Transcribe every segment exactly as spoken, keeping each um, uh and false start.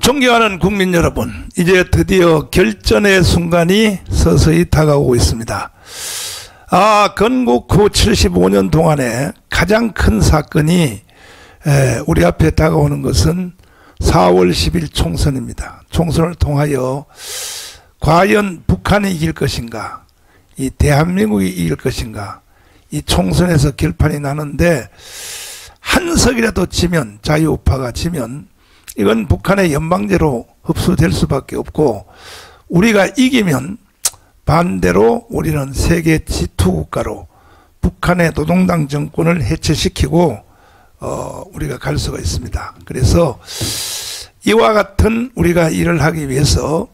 존경하는 국민 여러분, 이제 드디어 결전의 순간이 서서히 다가오고 있습니다. 아, 건국 후 칠십오 년 동안에 가장 큰 사건이 에, 우리 앞에 다가오는 것은 사월 십일 총선입니다. 총선을 통하여 과연 북한이 이길 것인가, 이 대한민국이 이길 것인가, 이 총선에서 결판이 나는데 한 석이라도 지면, 자유우파가 지면 이건 북한의 연방제로 흡수될 수밖에 없고, 우리가 이기면 반대로 우리는 세계 지투 국가로 북한의 노동당 정권을 해체시키고 어, 우리가 갈 수가 있습니다. 그래서 이와 같은 우리가 일을 하기 위해서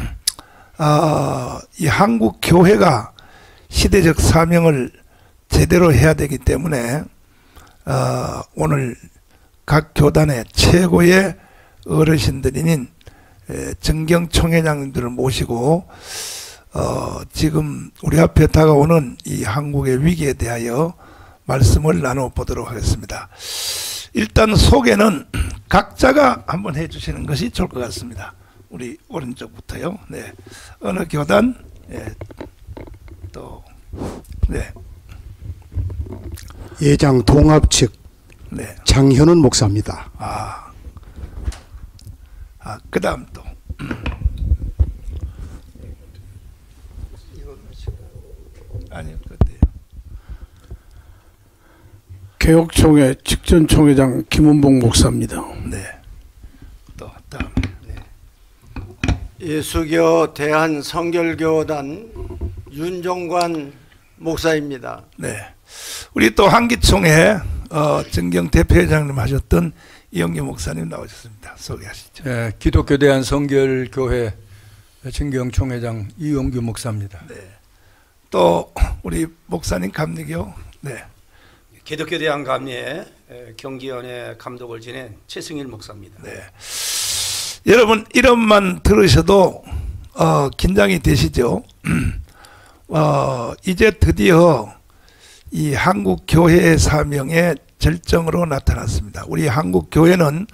어, 이 한국 교회가 시대적 사명을 제대로 해야 되기 때문에 어, 오늘 각 교단의 최고의 어르신들인 정경총회장님들을 모시고 어, 지금 우리 앞에 다가오는 이 한국의 위기에 대하여 말씀을 나눠보도록 하겠습니다. 일단 소개는 각자가 한번 해주시는 것이 좋을 것 같습니다. 우리 오른쪽부터요. 네, 어느 교단, 네. 또 네. 예장 동합 측 네. 장현훈 목사입니다. 아, 아 그다음 또 아니요, 그때요. 개혁총회 직전총회장 김은봉 목사입니다. 네. 또 다음. 네. 예수교 대한성결교단 윤종관 목사입니다. 네. 우리 또 한기총회 어, 정경 대표회장님 하셨던 이영규 목사님 나오셨습니다. 소개하시죠. 네, 기독교 대한성결교회 정경 총회장 이용규 목사입니다. 네. 또 우리 목사님 감리교. 네. 기독교 대한감리회 경기연회 감독을 지낸 최승일 목사입니다. 네. 여러분 이름만 들으셔도 어, 긴장이 되시죠? 어, 이제 드디어 이 한국 교회의 사명의 절정으로 나타났습니다. 우리 한국 교회는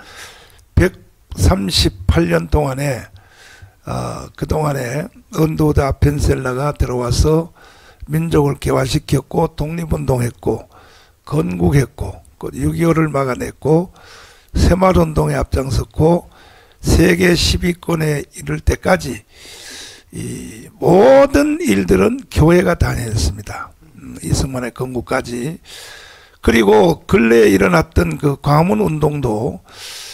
백삼십팔 년 동안에 어, 그 동안에 언도다 펜셀라가 들어와서 민족을 개화시켰고 독립운동했고 건국했고 육이오를 막아냈고 새마을운동에 앞장섰고 세계 십 위권에 이를 때까지 이 모든 일들은 교회가 다 해냈습니다. 이승만의 건국까지. 그리고 근래에 일어났던 그 광화문운동도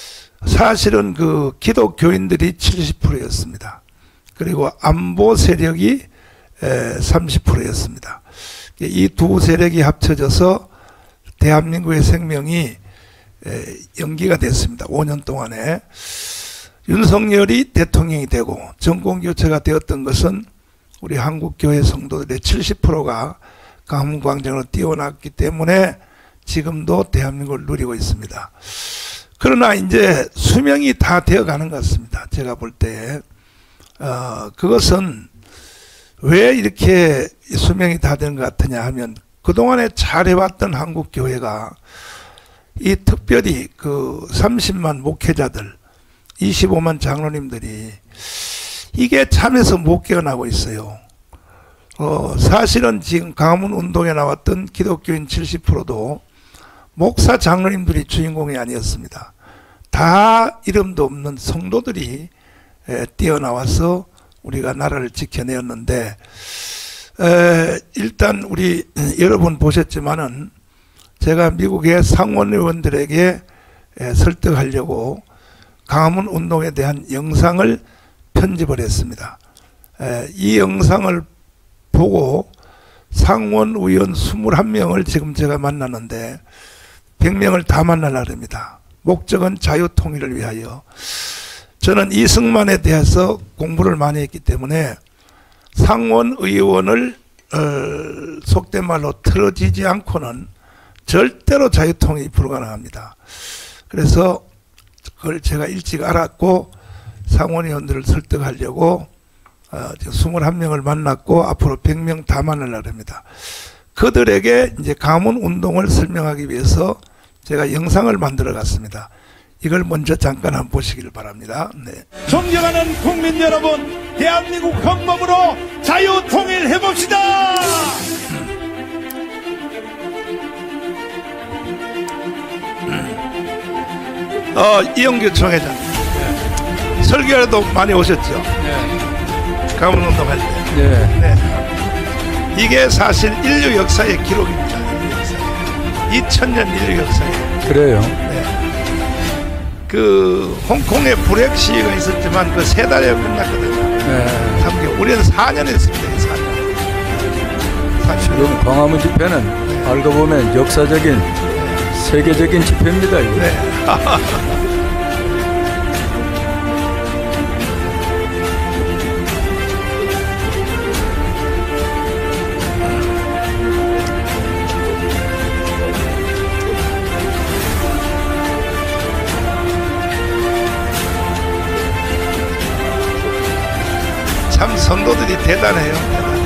사실은 그 기독교인들이 칠십 퍼센트였습니다. 그리고 안보 세력이 삼십 퍼센트였습니다. 이 두 세력이 합쳐져서 대한민국의 생명이 연기가 됐습니다. 오 년 동안에. 윤석열이 대통령이 되고 정권교체가 되었던 것은 우리 한국교회 성도들의 칠십 퍼센트가 광화문광장으로 뛰어났기 때문에 지금도 대한민국을 누리고 있습니다. 그러나 이제 수명이 다 되어가는 것 같습니다. 제가 볼 때 어, 그것은 왜 이렇게 수명이 다 된 것 같으냐 하면 그동안에 잘해왔던 한국교회가 이 특별히 그 삼십만 목회자들 이십오만 장로님들이 이게 참에서 못 깨어나고 있어요. 어, 사실은 지금 광화문 운동에 나왔던 기독교인 칠십 퍼센트도 목사 장로님들이 주인공이 아니었습니다. 다 이름도 없는 성도들이 에, 뛰어나와서 우리가 나라를 지켜내었는데 에, 일단 우리 여러분 보셨지만은 제가 미국의 상원의원들에게 에, 설득하려고 광화문 운동에 대한 영상을 편집을 했습니다. 에, 이 영상을 보고 상원의원 이십일 명을 지금 제가 만나는데 백 명을 다 만나려고 합니다. 목적은 자유통일을 위하여. 저는 이승만에 대해서 공부를 많이 했기 때문에 상원의원을 어, 속된 말로 틀어지지 않고는 절대로 자유통일이 불가능합니다. 그래서 그걸 제가 일찍 알았고 상원의원들을 설득하려고 어, 이십일 명을 만났고 앞으로 백 명 다 만나려고 합니다. 그들에게 이제 광화문 운동을 설명하기 위해서 제가 영상을 만들어 갔습니다. 이걸 먼저 잠깐 한번 보시길 바랍니다. 네. 존경하는 국민 여러분, 대한민국 헌법으로 자유 통일해 봅시다. 어, 이영규 총회장 네. 설교에도 많이 오셨죠. 네. 가문운동할 때. 네. 네. 이게 사실 인류 역사의 기록입니다. 이천 년 인류 역사에. 그래요. 네. 그 홍콩에 불핵 시위가 있었지만 그 세 달에 끝났거든요. 네. 삼 개월. 우리는 사 년 했습니다. 사 년. 지금 광화문 집회는 네. 알고 보면 역사적인 세계적인 집회입니다. 이거. 네. 참 선도들이 대단해요. 대단해.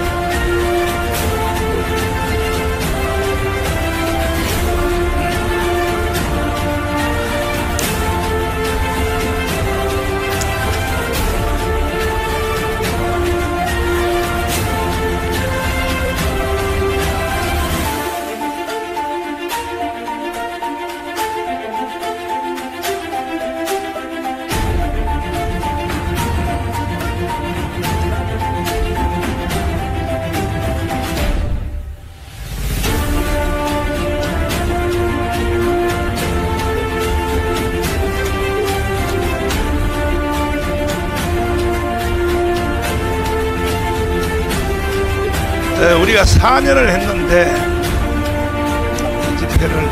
네, 우리가 사 년을 했는데 이 집회를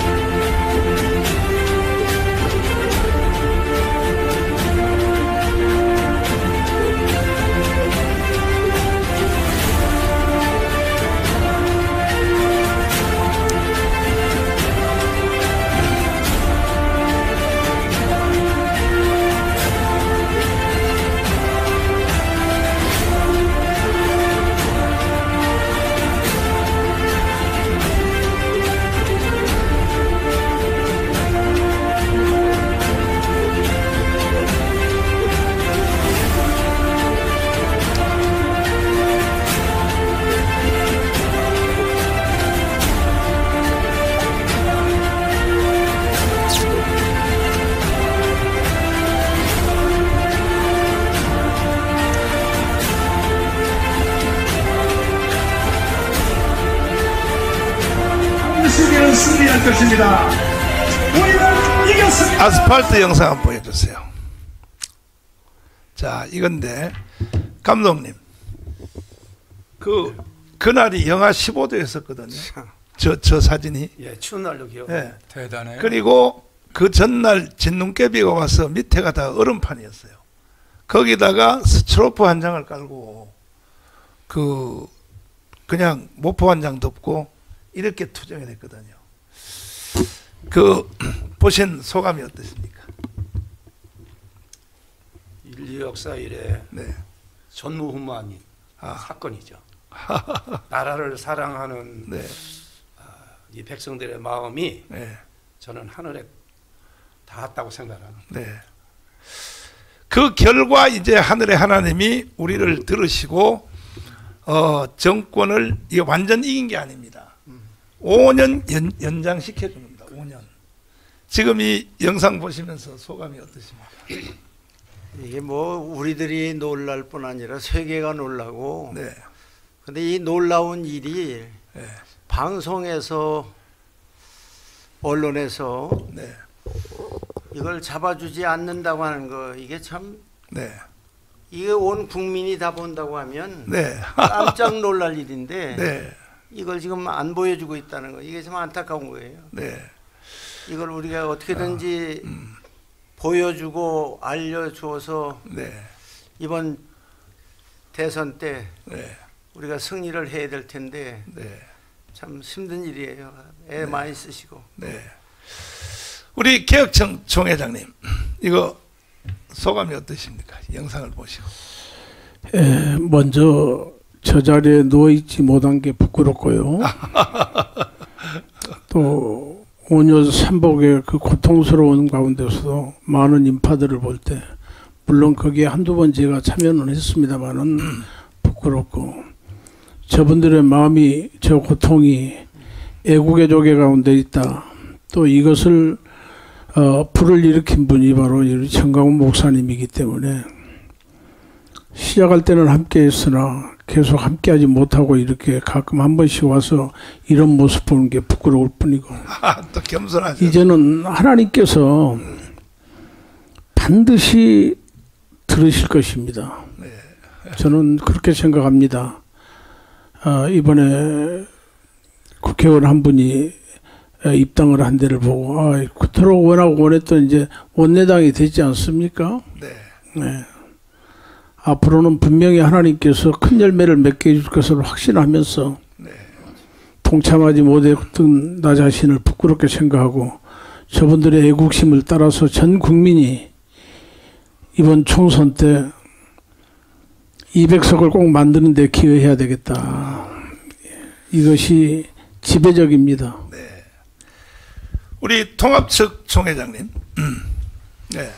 승리는 승리할 것입니다. 우리는 이겼습니다. 아스팔트 영상 한번 보여주세요. 자, 이건데 감독님 그 그날이 영하 십오 도였었거든요. 저, 저 사진이. 예, 추운 날로 기억. 네. 대단해요. 그리고 그 전날 진눈깨비가 와서 밑에가 다 얼음판이었어요. 거기다가 스트로프 한 장을 깔고 그 그냥 모포 한 장 덮고 이렇게 투쟁을 했거든요. 그 보신 소감이 어떠십니까? 인류 역사 이래 네. 전무후무한 아. 사건이죠. 나라를 사랑하는 네. 이 백성들의 마음이 네. 저는 하늘에 닿았다고 생각합니다. 네. 그 결과 이제 하늘의 하나님이 우리를 들으시고 어, 정권을 이게 완전 이긴 게 아닙니다. 오 년 연, 연장시켜 준 겁니다. 오 년. 지금 이 영상 보시면서 소감이 어떠십니까? 이게 뭐 우리들이 놀랄 뿐 아니라 세계가 놀라고. 네. 근데 이 놀라운 일이 네. 방송에서 언론에서 네. 이걸 잡아주지 않는다고 하는 거 이게 참 네. 이게 온 국민이 다 본다고 하면 네. 깜짝 놀랄 일인데 네. 이걸 지금 안 보여주고 있다는 거 이게 참 안타까운 거예요. 네. 이걸 우리가 어떻게든지 아, 음. 보여주고 알려줘서 네. 이번 대선 때 네. 우리가 승리를 해야 될 텐데 네. 참 힘든 일이에요. 애 많이 쓰시고. 네. 우리 개혁청 총회장님, 이거 소감이 어떠십니까? 영상을 보시고. 예, 먼저 저 자리에 누워 있지 못한 게 부끄럽고요. 또 오녀 삼복의 그 고통스러운 가운데서도 많은 인파들을 볼 때, 물론 거기에 한두 번 제가 참여는 했습니다만은 부끄럽고, 저분들의 마음이, 저 고통이 애국의 조개 가운데 있다. 또 이것을 어, 불을 일으킨 분이 바로 정강훈 목사님이기 때문에 시작할 때는 함께 했으나 계속 함께 하지 못하고 이렇게 가끔 한 번씩 와서 이런 모습 보는 게 부끄러울 뿐이고, 아, 또 겸손하죠. 이제는 하나님께서 반드시 들으실 것입니다. 저는 그렇게 생각합니다. 아, 이번에 국회의원 한 분이 입당을 한 데를 보고, 아, 그토록 워낙 원했던 이제 원내당이 되지 않습니까? 네. 네. 앞으로는 분명히 하나님께서 큰 열매를 맺게 해줄 것을 확신하면서 네. 동참하지 못했던 나 자신을 부끄럽게 생각하고 저분들의 애국심을 따라서 전 국민이 이번 총선 때 이백 석을 꼭 만드는 데 기여해야 되겠다. 이것이 지배적입니다. 네. 우리 통합측 총회장님. 네.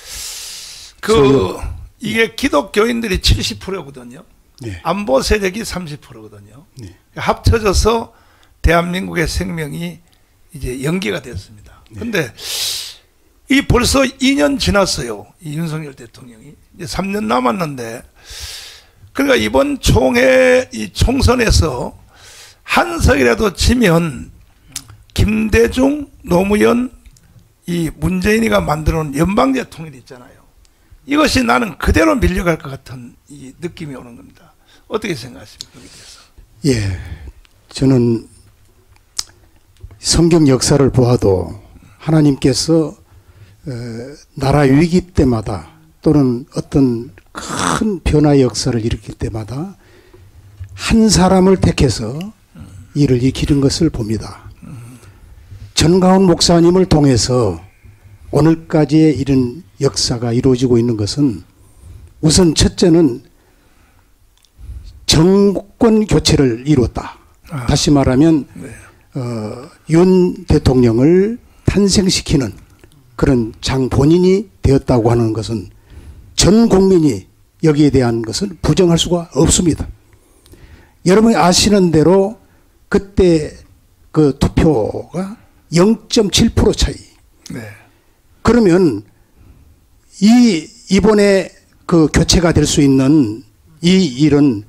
그 이게 기독교인들이 칠십 퍼센트거든요. 네. 안보 세력이 삼십 퍼센트거든요. 네. 합쳐져서 대한민국의 생명이 이제 연기가 됐습니다. 그런데 이 벌써 이 년 지났어요. 이 윤석열 대통령이 이제 삼 년 남았는데, 그러니까 이번 총회 이 총선에서 한 석이라도 지면 김대중, 노무현, 이 문재인이가 만들어놓은 연방제 통일 있잖아요. 이것이 나는 그대로 밀려갈 것 같은 이 느낌이 오는 겁니다. 어떻게 생각하십니까? 여기 대해서? 예, 저는 성경 역사를 보아도 하나님께서 어, 나라 위기 때마다 또는 어떤 큰 변화 역사를 일으킬 때마다 한 사람을 택해서 이를 이기는 것을 봅니다. 정강훈 목사님을 통해서 오늘까지의 이런 역사가 이루어지고 있는 것은 우선 첫째는 정권 교체를 이루었다. 아, 다시 말하면 네. 어, 윤 대통령을 탄생시키는 그런 장 본인이 되었다고 하는 것은 전 국민이 여기에 대한 것은 부정할 수가 없습니다. 여러분이 아시는 대로 그때 그 투표가 영 점 칠 퍼센트 차이. 네. 그러면 이 이번에 그 교체가 될 수 있는 이 일은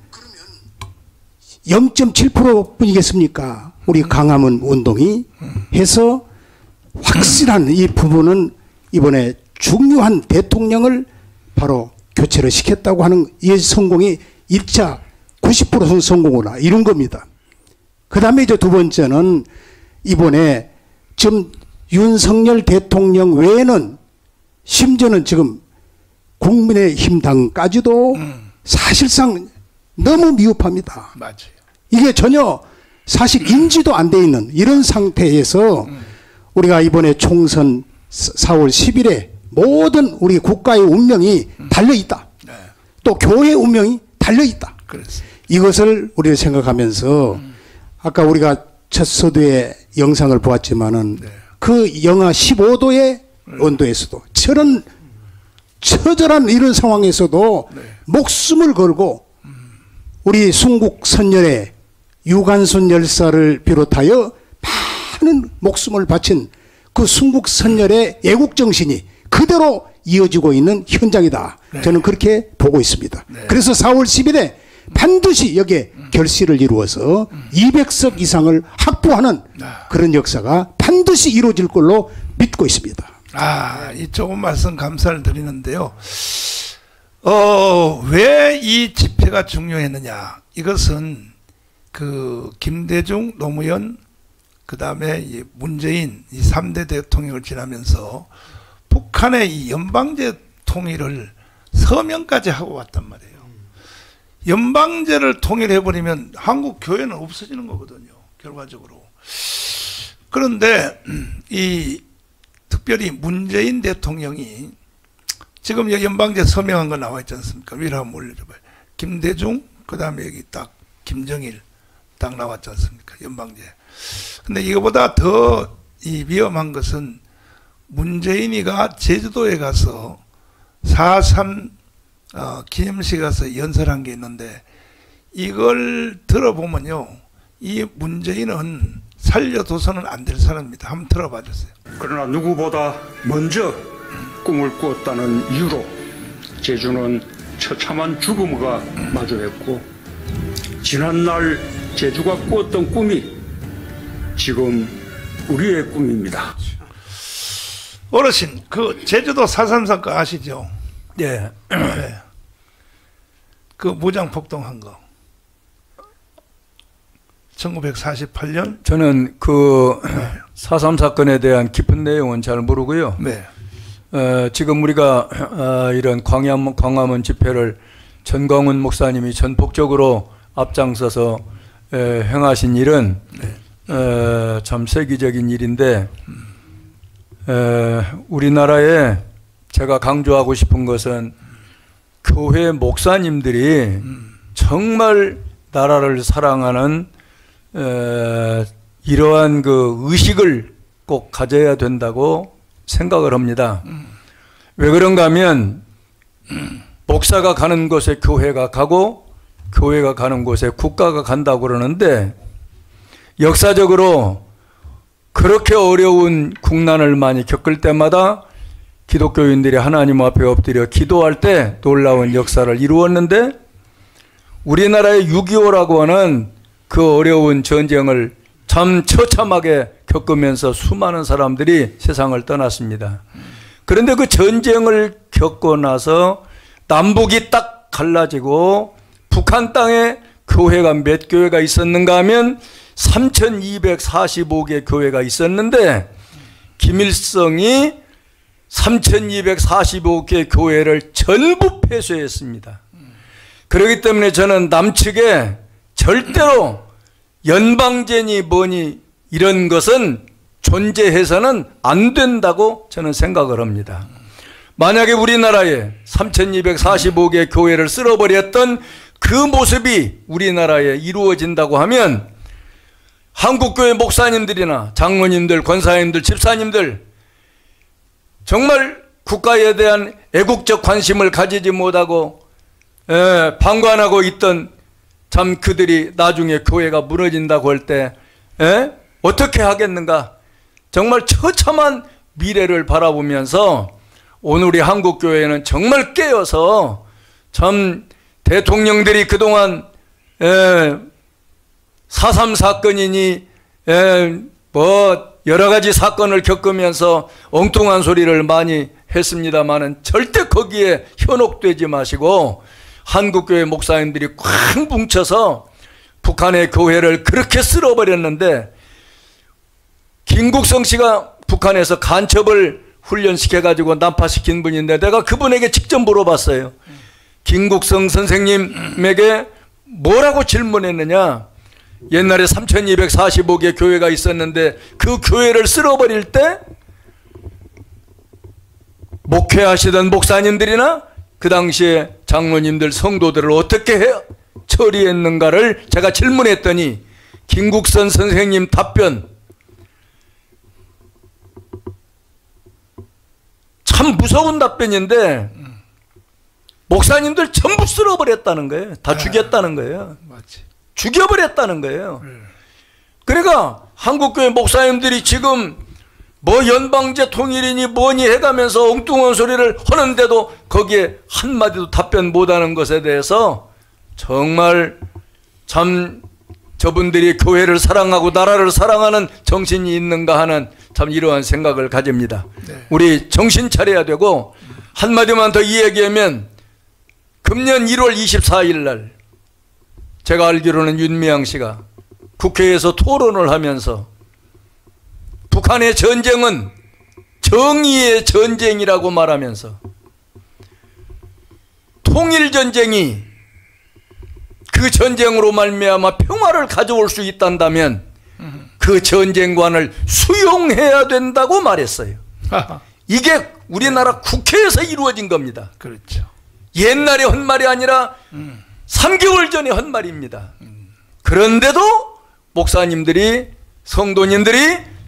영 점 칠 퍼센트 뿐이겠습니까? 우리 강화문 운동이 해서 확실한 이 부분은 이번에 중요한 대통령을 바로 교체를 시켰다고 하는 이 성공이 일 차 구십 퍼센트 성공을 이룬 겁니다. 그 다음에 이제 두 번째는 이번에 지금 윤석열 대통령 외에는 심지어는 지금 국민의힘 당까지도 음. 사실상 너무 미흡합니다. 맞아요. 이게 전혀 사실 인지도 안 돼 있는 이런 상태에서 음. 우리가 이번에 총선 사월 십일에 모든 우리 국가의 운명이 음. 달려있다. 네. 또 교회의 운명이 달려있다. 그렇습니다. 이것을 우리가 생각하면서 음. 아까 우리가 첫 서두에 영상을 보았지만은 네. 그 영하 십오 도의 음. 온도에서도 저런 처절한 이런 상황에서도 네. 목숨을 걸고 우리 순국 선열의 유관순 열사를 비롯하여 많은 목숨을 바친 그 순국 선열의 애국 정신이 그대로 이어지고 있는 현장이다. 네. 저는 그렇게 보고 있습니다. 네. 그래서 사월 십일에 반드시 여기에 결실을 이루어서 이백 석 이상을 확보하는 아. 그런 역사가 반드시 이루어질 걸로 믿고 있습니다. 아, 이 조금 말씀 감사를 드리는데요. 어, 왜 이 집회가 중요했느냐? 이것은 그 김대중, 노무현, 그 다음에 이 문재인 이 삼 대 대통령을 지나면서 북한의 이 연방제 통일을 서명까지 하고 왔단 말이에요. 연방제를 통일해버리면 한국 교회는 없어지는 거거든요. 결과적으로. 그런데 이 특별히 문재인 대통령이 지금 여기 연방제 서명한 거 나와 있지 않습니까? 위로 한번 올려줘봐요. 김대중, 그 다음에 여기 딱 김정일 딱 나왔지 않습니까? 연방제. 근데 이거보다 더 이 위험한 것은 문재인이가 제주도에 가서 사 삼 어, 기념식 가서 연설한 게 있는데 이걸 들어보면요, 이 문재인은 살려둬서는 안 될 사람입니다. 한번 들어봐 주세요. 그러나 누구보다 먼저 꿈을 꾸었다는 이유로 제주는 처참한 죽음과 마주했고, 지난날 제주가 꾸었던 꿈이 지금 우리의 꿈입니다. 어르신, 그 제주도 사 삼 사건 아시죠? 예. 네. 그 무장폭동한 거. 천구백사십팔 년. 저는 그 사 삼 사건에 대한 깊은 내용은 잘 모르고요. 네. 어, 지금 우리가 어, 이런 광화문, 광화문 집회를 전광훈 목사님이 전폭적으로 앞장서서 에, 행하신 일은 네. 어, 참 세계적인 일인데, 에, 우리나라에 제가 강조하고 싶은 것은 교회 목사님들이 음. 정말 나라를 사랑하는 에, 이러한 그 의식을 꼭 가져야 된다고 생각을 합니다. 음. 왜 그런가 하면 목사가 가는 곳에 교회가 가고 교회가 가는 곳에 국가가 간다고 그러는데, 역사적으로 그렇게 어려운 국난을 많이 겪을 때마다 기독교인들이 하나님 앞에 엎드려 기도할 때 놀라운 역사를 이루었는데, 우리나라의 육이오라고 하는 그 어려운 전쟁을 참 처참하게 겪으면서 수많은 사람들이 세상을 떠났습니다. 그런데 그 전쟁을 겪고 나서 남북이 딱 갈라지고 북한 땅에 교회가 몇 교회가 있었는가 하면 삼천이백사십오 개 교회가 있었는데, 김일성이 삼천이백사십오 개 교회를 전부 폐쇄했습니다. 그렇기 때문에 저는 남측에 절대로 연방제니 뭐니 이런 것은 존재해서는 안 된다고 저는 생각을 합니다. 만약에 우리나라에 삼천이백사십오 개 교회를 쓸어버렸던 그 모습이 우리나라에 이루어진다고 하면, 한국교회 목사님들이나 장로님들, 권사님들, 집사님들 정말 국가에 대한 애국적 관심을 가지지 못하고 에, 방관하고 있던 참 그들이 나중에 교회가 무너진다고 할 때 어떻게 하겠는가. 정말 처참한 미래를 바라보면서 오늘 우리 한국교회는 정말 깨어서, 참 대통령들이 그동안 에, 사 삼 사건이니 에, 뭐 여러 가지 사건을 겪으면서 엉뚱한 소리를 많이 했습니다마는 절대 거기에 현혹되지 마시고, 한국교회 목사님들이 꽉 뭉쳐서 북한의 교회를 그렇게 쓸어버렸는데, 김국성 씨가 북한에서 간첩을 훈련시켜가지고 난파시킨 분인데, 내가 그분에게 직접 물어봤어요. 김국성 선생님에게 뭐라고 질문했느냐. 옛날에 삼천이백사십오 개 교회가 있었는데 그 교회를 쓸어버릴 때 목회하시던 목사님들이나 그 당시에 장로님들, 성도들을 어떻게 해, 처리했는가를 제가 질문했더니 김국선 선생님 답변, 참 무서운 답변인데, 목사님들 전부 쓸어버렸다는 거예요. 다 죽였다는 거예요. 맞지. 죽여버렸다는 거예요. 그러니까 한국교회 목사님들이 지금 뭐 연방제 통일이니 뭐니 해가면서 엉뚱한 소리를 하는데도 거기에 한마디도 답변 못하는 것에 대해서 정말 참 저분들이 교회를 사랑하고 나라를 사랑하는 정신이 있는가 하는 참 이러한 생각을 가집니다. 네. 우리 정신 차려야 되고, 한마디만 더 이야기하면 금년 일월 이십사일 날 제가 알기로는 윤미향 씨가 국회에서 토론을 하면서 북한의 전쟁은 정의의 전쟁이라고 말하면서, 통일전쟁이 그 전쟁으로 말미암아 평화를 가져올 수 있단다면 그 전쟁관을 수용해야 된다고 말했어요. 이게 우리나라 국회에서 이루어진 겁니다. 그렇죠. 옛날에 한 말이 아니라 음. 삼 개월 전에 한 말입니다. 그런데도 목사님들이, 성도님들이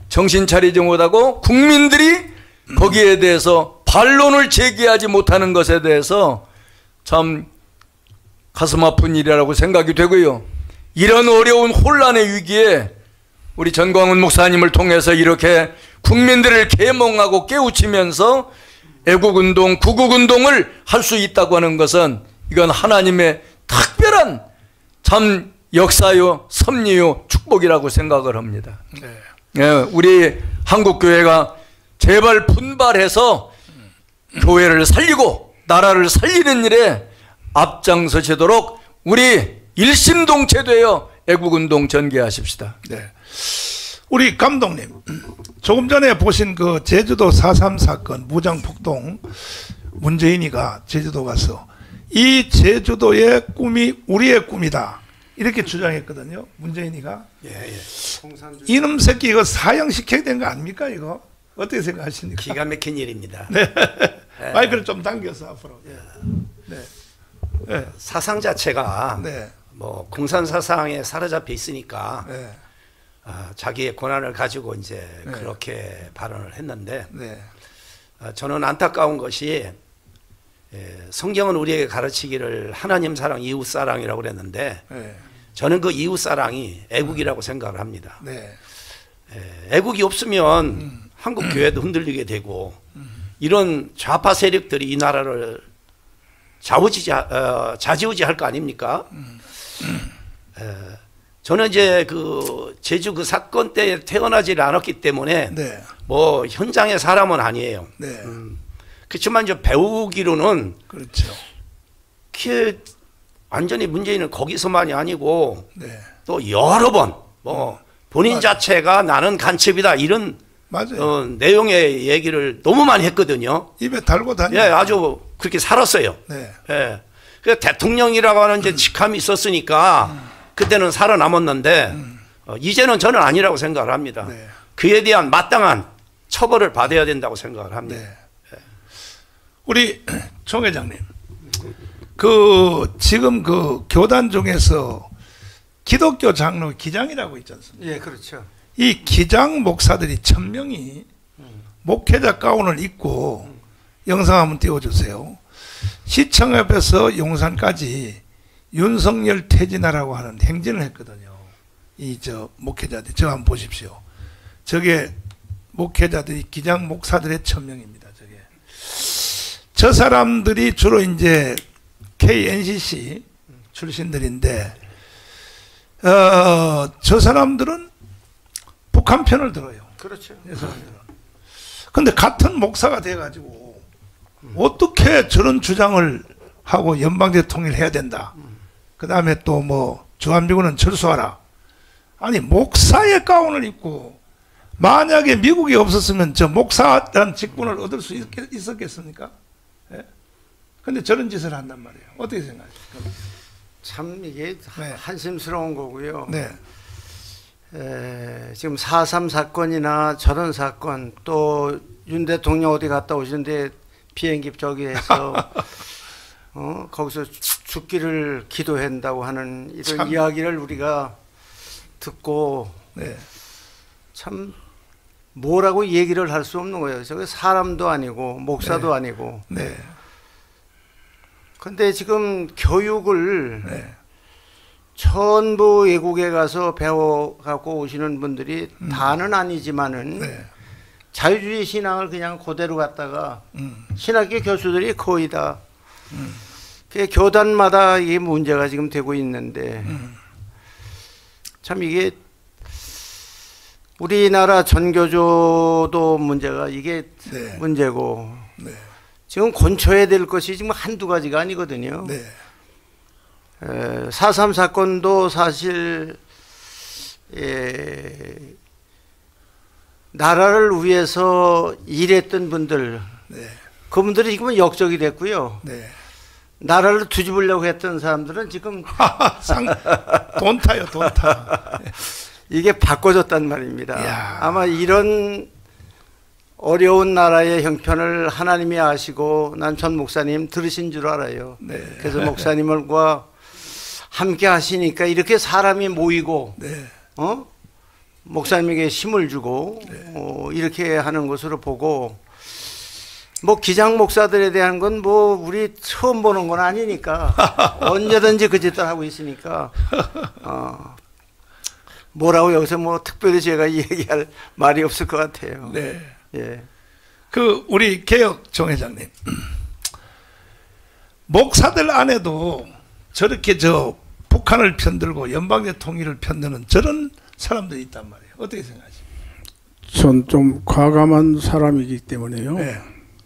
정신 차리지 못하고 국민들이 거기에 대해서 반론을 제기하지 못하는 것에 대해서 참 가슴 아픈 일이라고 생각이 되고요. 이런 어려운 혼란의 위기에 우리 전광훈 목사님을 통해서 이렇게 국민들을 계몽하고 깨우치면서 애국운동, 구국운동을 할 수 있다고 하는 것은 이건 하나님의 특별한 참 역사요, 섭리요, 축복이라고 생각을 합니다. 네. 예, 우리 한국교회가 제발 분발해서 교회를 살리고 나라를 살리는 일에 앞장서시도록 우리 일심동체되어 애국운동 전개하십시다. 네. 우리 감독님, 조금 전에 보신 그 제주도 사 삼 사건 무장폭동, 문재인이가 제주도 가서 이 제주도의 꿈이 우리의 꿈이다 이렇게 주장했거든요. 문재인이가. 예, 예. 이놈 새끼 이거 사형시켜야 되는 거 아닙니까 이거? 어떻게 생각하십니까? 기가 막힌 일입니다. 네. 네. 마이크를 좀 당겨서 앞으로. 네. 네. 사상 자체가 네. 뭐 공산 사상에 사로잡혀 있으니까 네. 아, 자기의 권한을 가지고 이제 네. 그렇게 발언을 했는데 네. 아, 저는 안타까운 것이 예, 성경은 우리에게 가르치기를 하나님 사랑, 이웃 사랑이라고 그랬는데 네. 저는 그 이웃 사랑이 애국이라고 생각을 합니다. 네. 예, 애국이 없으면 음. 한국 교회도 흔들리게 되고 음. 이런 좌파 세력들이 이 나라를 좌우지지, 어, 좌지우지할 거 아닙니까? 음. 에, 저는 이제 그 제주 그 사건 때 태어나지 않았기 때문에 네. 뭐 현장의 사람은 아니에요. 네. 음, 그렇지만 이제 배우기로는 그렇죠. 그 완전히 문재인은 거기서만이 아니고 네. 또 여러 번 뭐 본인 맞아요. 자체가 나는 간첩이다 이런 맞아요. 어, 내용의 얘기를 너무 많이 했거든요. 입에 달고 다녀. 예, 아주 그렇게 살았어요. 네. 예. 그 대통령이라고 하는 이제 직함이 있었으니까 음. 그때는 살아남았는데 음. 어, 이제는 저는 아니라고 생각을 합니다. 네. 그에 대한 마땅한 처벌을 받아야 된다고 생각을 합니다. 네. 우리 총 회장님, 그 지금 그 교단 중에서 기독교 장로 기장이라고 있지 않습니까? 예, 그렇죠. 이 기장 목사들이 천 명이 목회자 가운을 입고 영상 한번 띄워주세요. 시청 앞에서 용산까지 윤석열 퇴진하라고 하는 행진을 했거든요. 이 저 목회자들, 저 한번 보십시오. 저게 목회자들이 기장 목사들의 천 명입니다. 저게 저 사람들이 주로 이제 케이엔씨씨 출신들인데, 어, 저 사람들은 북한 편을 들어요. 그렇죠. 근데 같은 목사가 돼가지고 어떻게 저런 주장을 하고 연방 대통령을 해야 된다. 그 다음에 또 뭐 주한미군은 철수하라. 아니 목사의 가운을 입고, 만약에 미국이 없었으면 저 목사라는 직분을 얻을 수 있, 있었겠습니까? 예? 근데 저런 짓을 한단 말이에요. 어떻게 생각하십니까? 참 이게 네. 한심스러운 거고요. 네. 에, 지금 사 삼 사건이나 저런 사건, 또 윤 대통령 어디 갔다 오시는데 비행기 저기 해서 어, 거기서 죽기를 기도한다고 하는 이런 참. 이야기를 우리가 듣고 네. 참 뭐라고 얘기를 할 수 없는 거예요. 저게 사람도 아니고 목사도 네. 아니고. 네. 근데 지금 교육을 네. 전부 외국에 가서 배워갖고 오시는 분들이 음. 다는 아니지만은 네. 자유주의 신앙을 그냥 그대로 갖다가 음. 신학교 교수들이 거의 다 음. 그 교단마다 이게 문제가 지금 되고 있는데 음. 참 이게 우리나라 전교조도 문제가 이게 네. 문제고 네. 지금 곤쳐야 될 것이 지금 한두 가지가 아니거든요. 네. 사 삼 사건도 사실 에, 나라를 위해서 일했던 분들, 네. 그분들이 지금은 역적이 됐고요. 네. 나라를 뒤집으려고 했던 사람들은 지금 상, 돈 타요, 돈 타. 이게 바꿔졌단 말입니다. 이야. 아마 이런 어려운 나라의 형편을 하나님이 아시고 난 전 목사님 들으신 줄 알아요. 네. 그래서 목사님과 함께 하시니까 이렇게 사람이 모이고 네. 어? 목사님에게 힘을 주고 어, 이렇게 하는 것으로 보고, 뭐 기장 목사들에 대한 건 뭐 우리 처음 보는 건 아니니까 언제든지 그 짓들 하고 있으니까 어, 뭐라고 여기서 뭐 특별히 제가 얘기할 말이 없을 것 같아요. 네. 예. 그 우리 개혁 총회장님, 목사들 안에도 저렇게 저 북한을 편들고 연방제 통일을 편드는 저런 사람들이 있단 말이에요. 어떻게 생각하십니까? 전 좀 과감한 사람이기 때문에요. 네.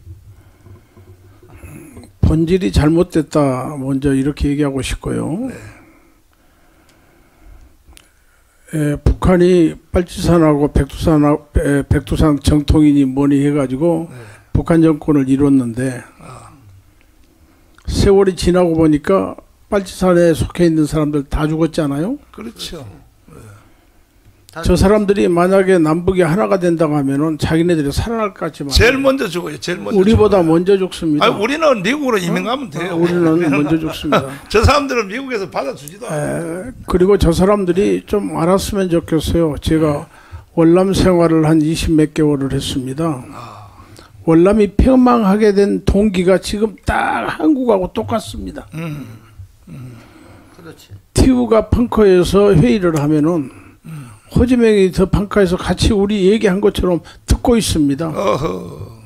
본질이 잘못됐다 먼저 이렇게 얘기하고 싶고요. 네. 에, 북한이 빨치산하고 백두산하고, 에, 백두산 정통이니 뭐니 해가지고 네. 북한 정권을 이뤘는데 아. 세월이 지나고 보니까 빨치산에 속해 있는 사람들 다 죽었잖아요. 그렇죠. 저 사람들이 만약에 남북이 하나가 된다고 하면은 자기네들이 살아날 것 같지만 제일 먼저 죽어요. 제일 먼저. 우리보다 죽어요. 먼저 죽습니다. 아니, 우리는 미국으로 이민 가면 돼요. 어, 우리는 먼저 죽습니다. 저 사람들은 미국에서 받아주지도 않아요. 에, 그리고 저 사람들이 좀 알았으면 좋겠어요. 제가 월남 생활을 한 이십 몇 개월을 했습니다. 월남이 폐망하게 된 동기가 지금 딱 한국하고 똑같습니다. 음. 그렇지. 티우가 펑커에서 회의를 하면은 호지명이 저 펑커에서 같이 우리 얘기한 것처럼 듣고 있습니다. 어허.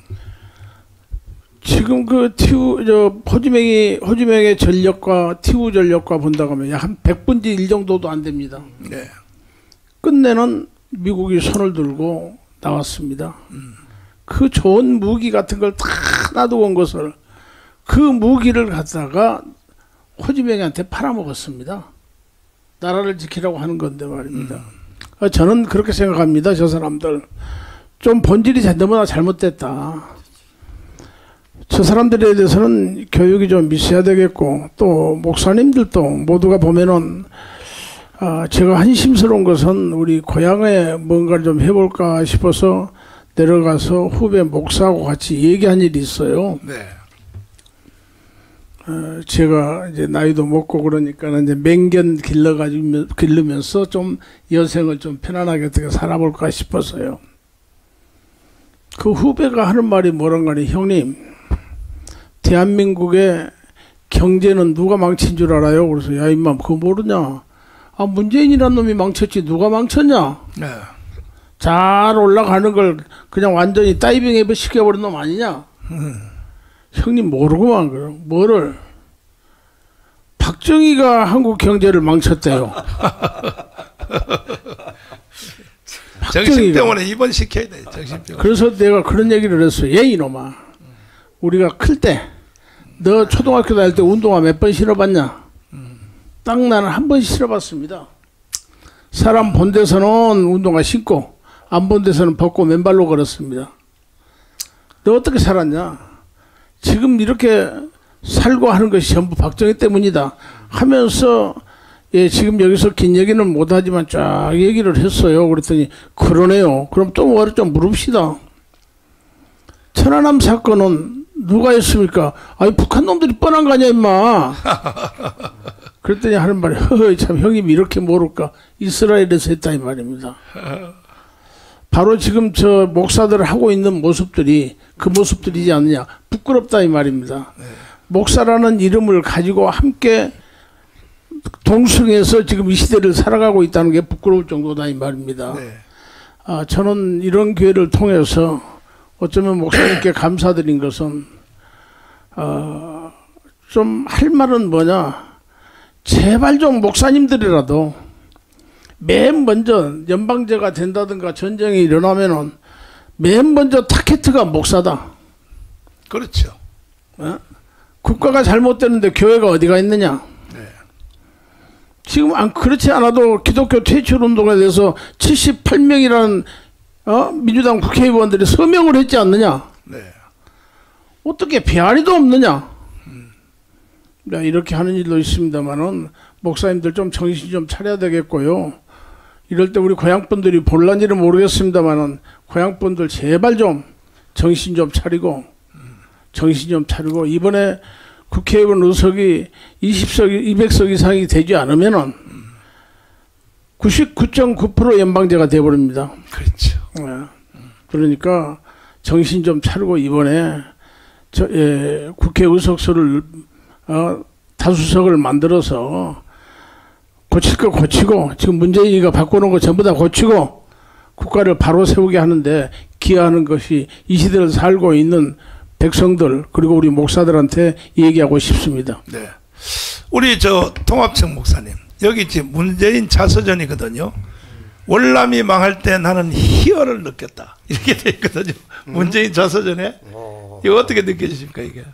지금 그 티우 저 호지명이 호지명의 전력과 티우 전력과 본다고 하면 한 백 분의 일 정도도 안 됩니다. 네. 끝내는 미국이 손을 들고 나왔습니다. 음. 그 좋은 무기 같은 걸 다 놔두고 온 것을 그 무기를 갖다가 호지명이한테 팔아먹었습니다. 나라를 지키라고 하는 건데 말입니다. 음. 저는 그렇게 생각합니다. 저 사람들 좀 본질이 너무나 잘못됐다. 저 사람들에 대해서는 교육이 좀 있어야 되겠고, 또 목사님들도 모두가 보면은 아, 제가 한심스러운 것은 우리 고향에 뭔가를 좀 해볼까 싶어서 내려가서 후배 목사하고 같이 얘기한 일이 있어요. 네. 어, 제가 이제 나이도 먹고 그러니까 이제 맹견 길러가지고 길르면서 좀 여생을 좀 편안하게 어떻게 살아볼까 싶어서요. 그 후배가 하는 말이 뭐란 가니, 형님, 대한민국의 경제는 누가 망친 줄 알아요? 그래서 야 임마 그거 모르냐? 아 문재인이란 놈이 망쳤지 누가 망쳤냐? 네. 잘 올라가는 걸 그냥 완전히 다이빙 앱을 시켜버린 놈 아니냐? 음. 형님 모르고만 그럼 뭐를? 박정희가 한국 경제를 망쳤대요. 정신 때문에 입원시켜야 돼. 정신 때문에. 그래서 내가 그런 얘기를 했어요. 얘 이놈아, 우리가 클 때 너 초등학교 다닐 때 운동화 몇 번 신어봤냐? 딱 나는 한 번 신어봤습니다. 사람 본 데서는 운동화 신고 안 본 데서는 벗고 맨발로 걸었습니다. 너 어떻게 살았냐? 지금 이렇게 살고 하는 것이 전부 박정희 때문이다 하면서, 예, 지금 여기서 긴 얘기는 못하지만 쫙 얘기를 했어요. 그랬더니 그러네요. 그럼 또 뭐를 좀 물읍시다. 천안함 사건은 누가 했습니까? 아니 북한 놈들이 뻔한 거 아니야 임마. 그랬더니 하는 말이, 허허 참 형님이 이렇게 모를까. 이스라엘에서 했다 이 말입니다. 바로 지금 저 목사들을 하고 있는 모습들이 그 모습들이지 않느냐. 부끄럽다 이 말입니다. 네. 목사라는 이름을 가지고 함께 동승해서 지금 이 시대를 살아가고 있다는 게 부끄러울 정도다 이 말입니다. 네. 아, 저는 이런 기회를 통해서 어쩌면 목사님께 감사드린 것은 어, 좀 할 말은 뭐냐. 제발 좀 목사님들이라도 맨 먼저 연방제가 된다든가 전쟁이 일어나면은 맨 먼저 타켓트가 목사다. 그렇죠. 어? 국가가 잘못되는데 교회가 어디가 있느냐. 네. 지금 안 그렇지 않아도 기독교 퇴출 운동에 대해서 칠십팔 명이라는 어? 민주당 국회의원들이 서명을 했지 않느냐. 네. 어떻게 배알이도 없느냐. 음. 이렇게 하는 일도 있습니다만은 목사님들 좀 정신 좀 차려야 되겠고요. 이럴 때 우리 고향분들이 볼란지는 모르겠습니다만은 고향분들 제발 좀 정신 좀 차리고 정신 좀 차리고 이번에 국회의원 의석이 이십 석, 이백 석 이상이 되지 않으면은 구십구 점 구 퍼센트 연방제가 돼버립니다. 그렇죠. 예. 그러니까 정신 좀 차리고 이번에 저, 예, 국회 의석수를 어, 다수석을 만들어서 고칠 거 고치고 지금 문재인이가 바꾸는 거 전부 다 고치고 국가를 바로 세우게 하는데 기여하는 것이 이 시대를 살고 있는 백성들 그리고 우리 목사들한테 얘기하고 싶습니다. 네. 우리 저 통합청 목사님 여기 지금 문재인 자서전이거든요. 월남이 망할 때 나는 희열을 느꼈다 이렇게 돼 있거든요. 문재인 자서전에 이거 어떻게 느껴지십니까 이게?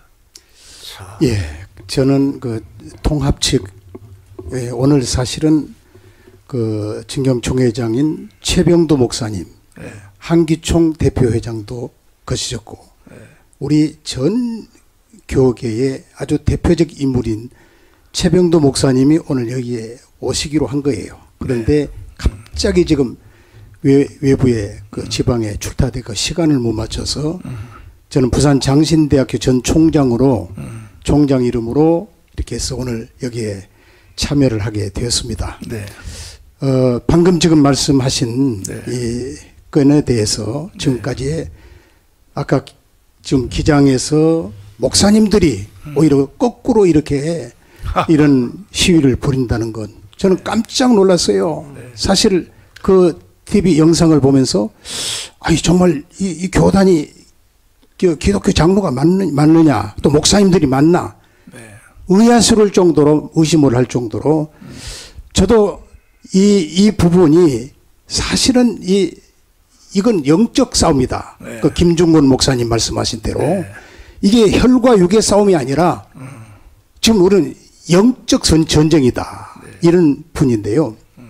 예, 저는 그 통합 측 예, 오늘 사실은 그 진경 총회장인 최병도 목사님, 네. 한기총 대표회장도 거시셨고 네. 우리 전 교계의 아주 대표적 인물인 최병도 목사님이 오늘 여기에 오시기로 한 거예요. 그런데 네. 갑자기 지금 외, 외부에 그 지방에 출타돼 그 시간을 못 맞춰서 음. 저는 부산 장신대학교 전 총장으로 음. 총장 이름으로 이렇게 해서 오늘 여기에 참여를 하게 되었습니다. 네. 어, 방금 지금 말씀하신 네. 이 건에 대해서 지금까지 네. 아까 지금 기장에서 목사님들이 음. 오히려 거꾸로 이렇게 이런 시위를 벌인다는 건 저는 깜짝 놀랐어요. 네. 사실 그 티비 영상을 보면서 아니 정말 이, 이 교단이 기독교 장로가 맞느, 맞느냐 또 목사님들이 맞나 네. 의아스러울 정도로 의심을 할 정도로 음. 저도 이, 이 부분이 사실은 이, 이건 영적 싸움이다. 네. 그 김중곤 목사님 말씀하신 대로 네. 이게 혈과 육의 싸움이 아니라 음. 지금 우리는 영적 전쟁이다. 네. 이런 분인데요. 음.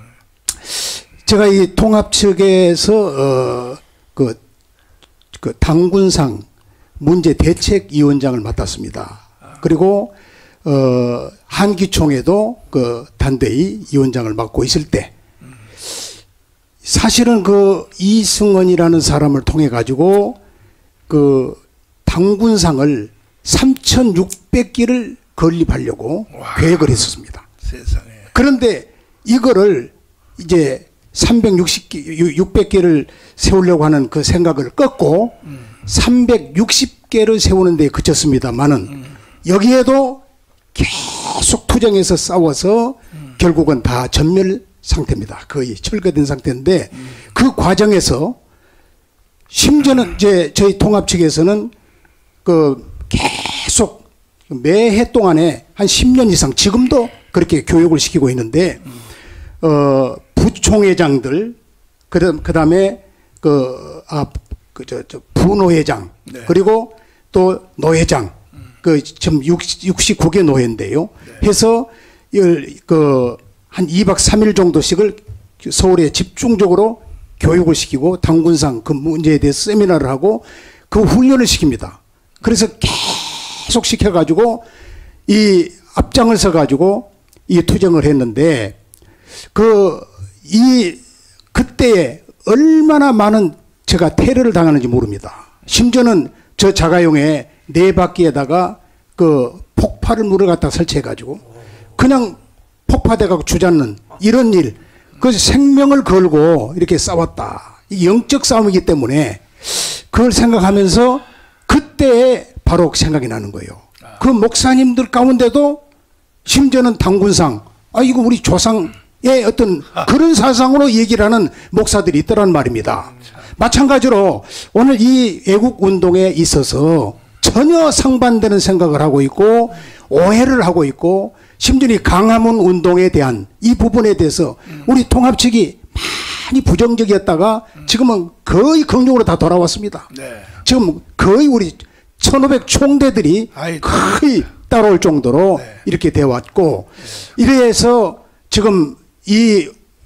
제가 이 통합 측에서 어, 그, 그 당군상 문제 대책위원장을 맡았습니다. 아. 그리고 어, 한기총에도 그 단대위 위원장을 맡고 있을 때 음. 사실은 그 이승원이라는 사람을 통해 가지고 그 당군상을 삼천육백 개를 건립하려고 와. 계획을 했었습니다. 세상에. 그런데 이거를 이제 삼백육십 개, 육백 개를 세우려고 하는 그 생각을 꺾고 음. 삼백육십 개를 세우는 데 그쳤습니다만은 음. 여기에도 계속 투쟁해서 싸워서 음. 결국은 다 전멸 상태입니다. 거의 철거된 상태인데 음. 그 과정에서 심지어는 이제 저희 통합 측에서는 그 계속 매해 동안에 한 십 년 이상 지금도 그렇게 교육을 시키고 있는데 음. 어, 부총회장들 그 다음에 그, 아, 그, 저, 저, 부노회장 네. 그리고 또 노회장 그 지금 육십구 개 노회인데요. 네. 해서 그 한 이 박 삼 일 정도씩을 서울에 집중적으로 교육을 시키고 당군상 그 문제에 대해서 세미나를 하고 그 훈련을 시킵니다. 그래서 계속 시켜가지고 이 앞장을 서가지고 이 투쟁을 했는데 그 이 그때에 얼마나 많은 제가 테러를 당하는지 모릅니다. 심지어는 저 자가용에 네 바퀴에다가 그 폭발을 물을 갖다 설치해가지고 그냥 폭파돼가지고 주저앉는 이런 일, 그 생명을 걸고 이렇게 싸웠다. 이 영적 싸움이기 때문에 그걸 생각하면서 그때 바로 생각이 나는 거예요. 그 목사님들 가운데도 심지어는 당군상, 아 이거 우리 조상의 어떤 그런 사상으로 얘기를 하는 목사들이 있더란 말입니다. 마찬가지로 오늘 이 애국 운동에 있어서 전혀 상반되는 생각을 하고 있고 오해를 하고 있고 심지어 강화문 운동에 대한 이 부분에 대해서 우리 통합 측이 많이 부정적이었다가 지금은 거의 긍정으로 다 돌아왔습니다. 네. 지금 거의 우리 천오백 총대들이 아이고. 거의 따라올 정도로 네. 이렇게 되어 왔고 네. 이래서 지금 이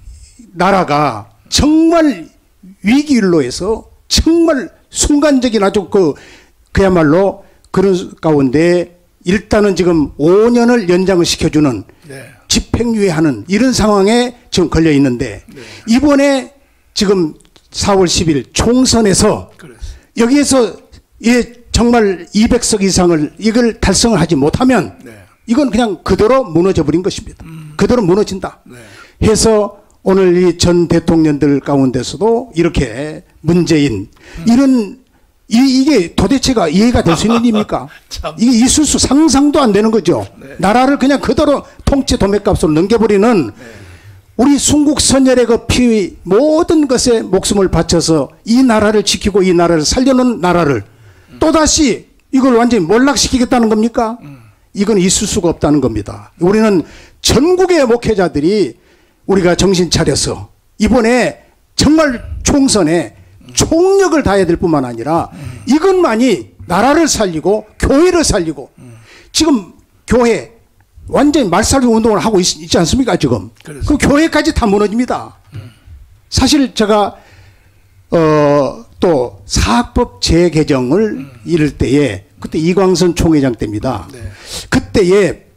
나라가 정말 위기일로에서 정말 순간적인 아주 그 그야말로 그런 가운데 일단은 지금 오 년을 연장을 시켜주는 네. 집행유예하는 이런 상황에 지금 걸려 있는데 네. 이번에 지금 사월 십일 총선에서 그렇습니다. 여기에서 예, 정말 이백 석 이상을 이걸 달성을 하지 못하면 네. 이건 그냥 그대로 무너져 버린 것입니다. 음. 그대로 무너진다. 네. 해서 오늘 이 전 대통령들 가운데서도 이렇게 문재인 이런 이, 이게 도대체가 이해가 될 수 있는 일입니까? 이게 있을 수 상상도 안 되는 거죠. 네. 나라를 그냥 그대로 통치 도매값으로 넘겨버리는 네. 우리 순국 선열의 그 피 모든 것에 목숨을 바쳐서 이 나라를 지키고 이 나라를 살려놓은 나라를 음. 또다시 이걸 완전히 몰락시키겠다는 겁니까? 음. 이건 있을 수가 없다는 겁니다. 우리는 전국의 목회자들이 우리가 정신 차려서 이번에 정말 총선에 총력을 다해야 될 뿐만 아니라 이것만이 나라를 살리고 교회를 살리고 지금 교회 완전히 말살기 운동을 하고 있, 있지 않습니까 지금. 그 교회까지 다 무너집니다. 사실 제가 어, 또 사학법 재개정을 이럴 때에 그때 이광선 총회장 때입니다. 네. 그때에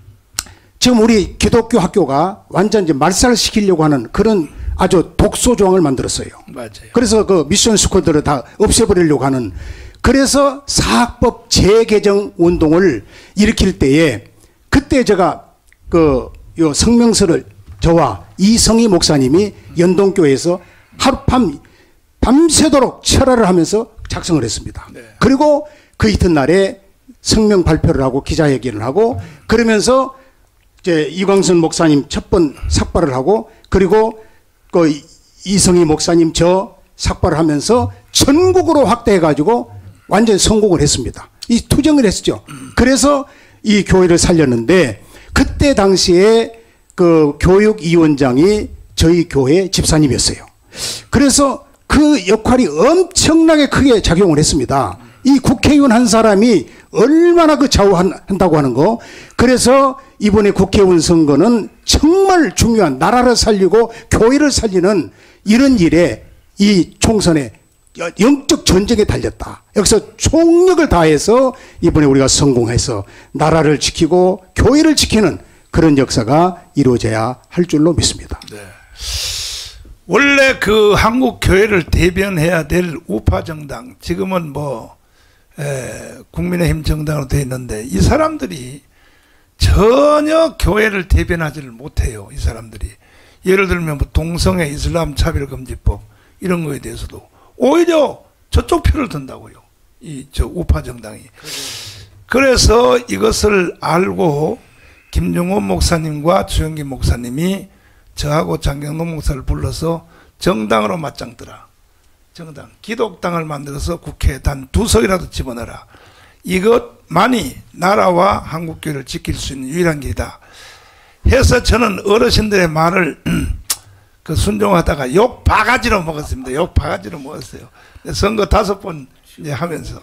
지금 우리 기독교 학교가 완전 이제 말살시키려고 하는 그런 아주 독소 조항을 만들었어요. 맞아요. 그래서 그 미션 스쿨들을 다 없애버리려고 하는 그래서 사학법 재개정 운동을 일으킬 때에 그때 제가 그 요 성명서를 저와 이성희 목사님이 연동교회에서 하룻밤 밤새도록 철화를 하면서 작성을 했습니다. 네. 그리고 그 이튿날에 성명 발표를 하고 기자회견을 하고 그러면서 이제 이광선 목사님 첫 번 삭발을 하고 그리고 그 이성희 목사님 저 삭발을 하면서 전국으로 확대해가지고 완전 성공을 했습니다. 이 투쟁을 했었죠. 그래서 이 교회를 살렸는데 그때 당시에 그 교육위원장이 저희 교회 집사님이었어요. 그래서 그 역할이 엄청나게 크게 작용을 했습니다. 이 국회의원 한 사람이 얼마나 그 좌우한다고 하는 거. 그래서 이번에 국회의원 선거는 정말 중요한 나라를 살리고 교회를 살리는 이런 일에 이 총선에 영적 전쟁에 달렸다. 여기서 총력을 다해서 이번에 우리가 성공해서 나라를 지키고 교회를 지키는 그런 역사가 이루어져야 할 줄로 믿습니다. 네. 원래 그 한국 교회를 대변해야 될 우파 정당 지금은 뭐 에, 국민의힘 정당으로 되어 있는데 이 사람들이 전혀 교회를 대변하지를 못해요. 이 사람들이 예를 들면 뭐 동성애 이슬람 차별금지법 이런 거에 대해서도 오히려 저쪽 표를 든다고요. 이 저 우파 정당이. 그래서 이것을 알고 김종원 목사님과 주영기 목사님이 저하고 장경동 목사를 불러서 정당으로 맞짱 뜨라. 정당, 기독당을 만들어서 국회에 단 두 석이라도 집어넣어라. 이것만이 나라와 한국교회를 지킬 수 있는 유일한 길이다. 해서 저는 어르신들의 말을 그 순종하다가 욕 바가지로 먹었습니다. 욕 바가지로 먹었어요. 선거 다섯 번 이제 하면서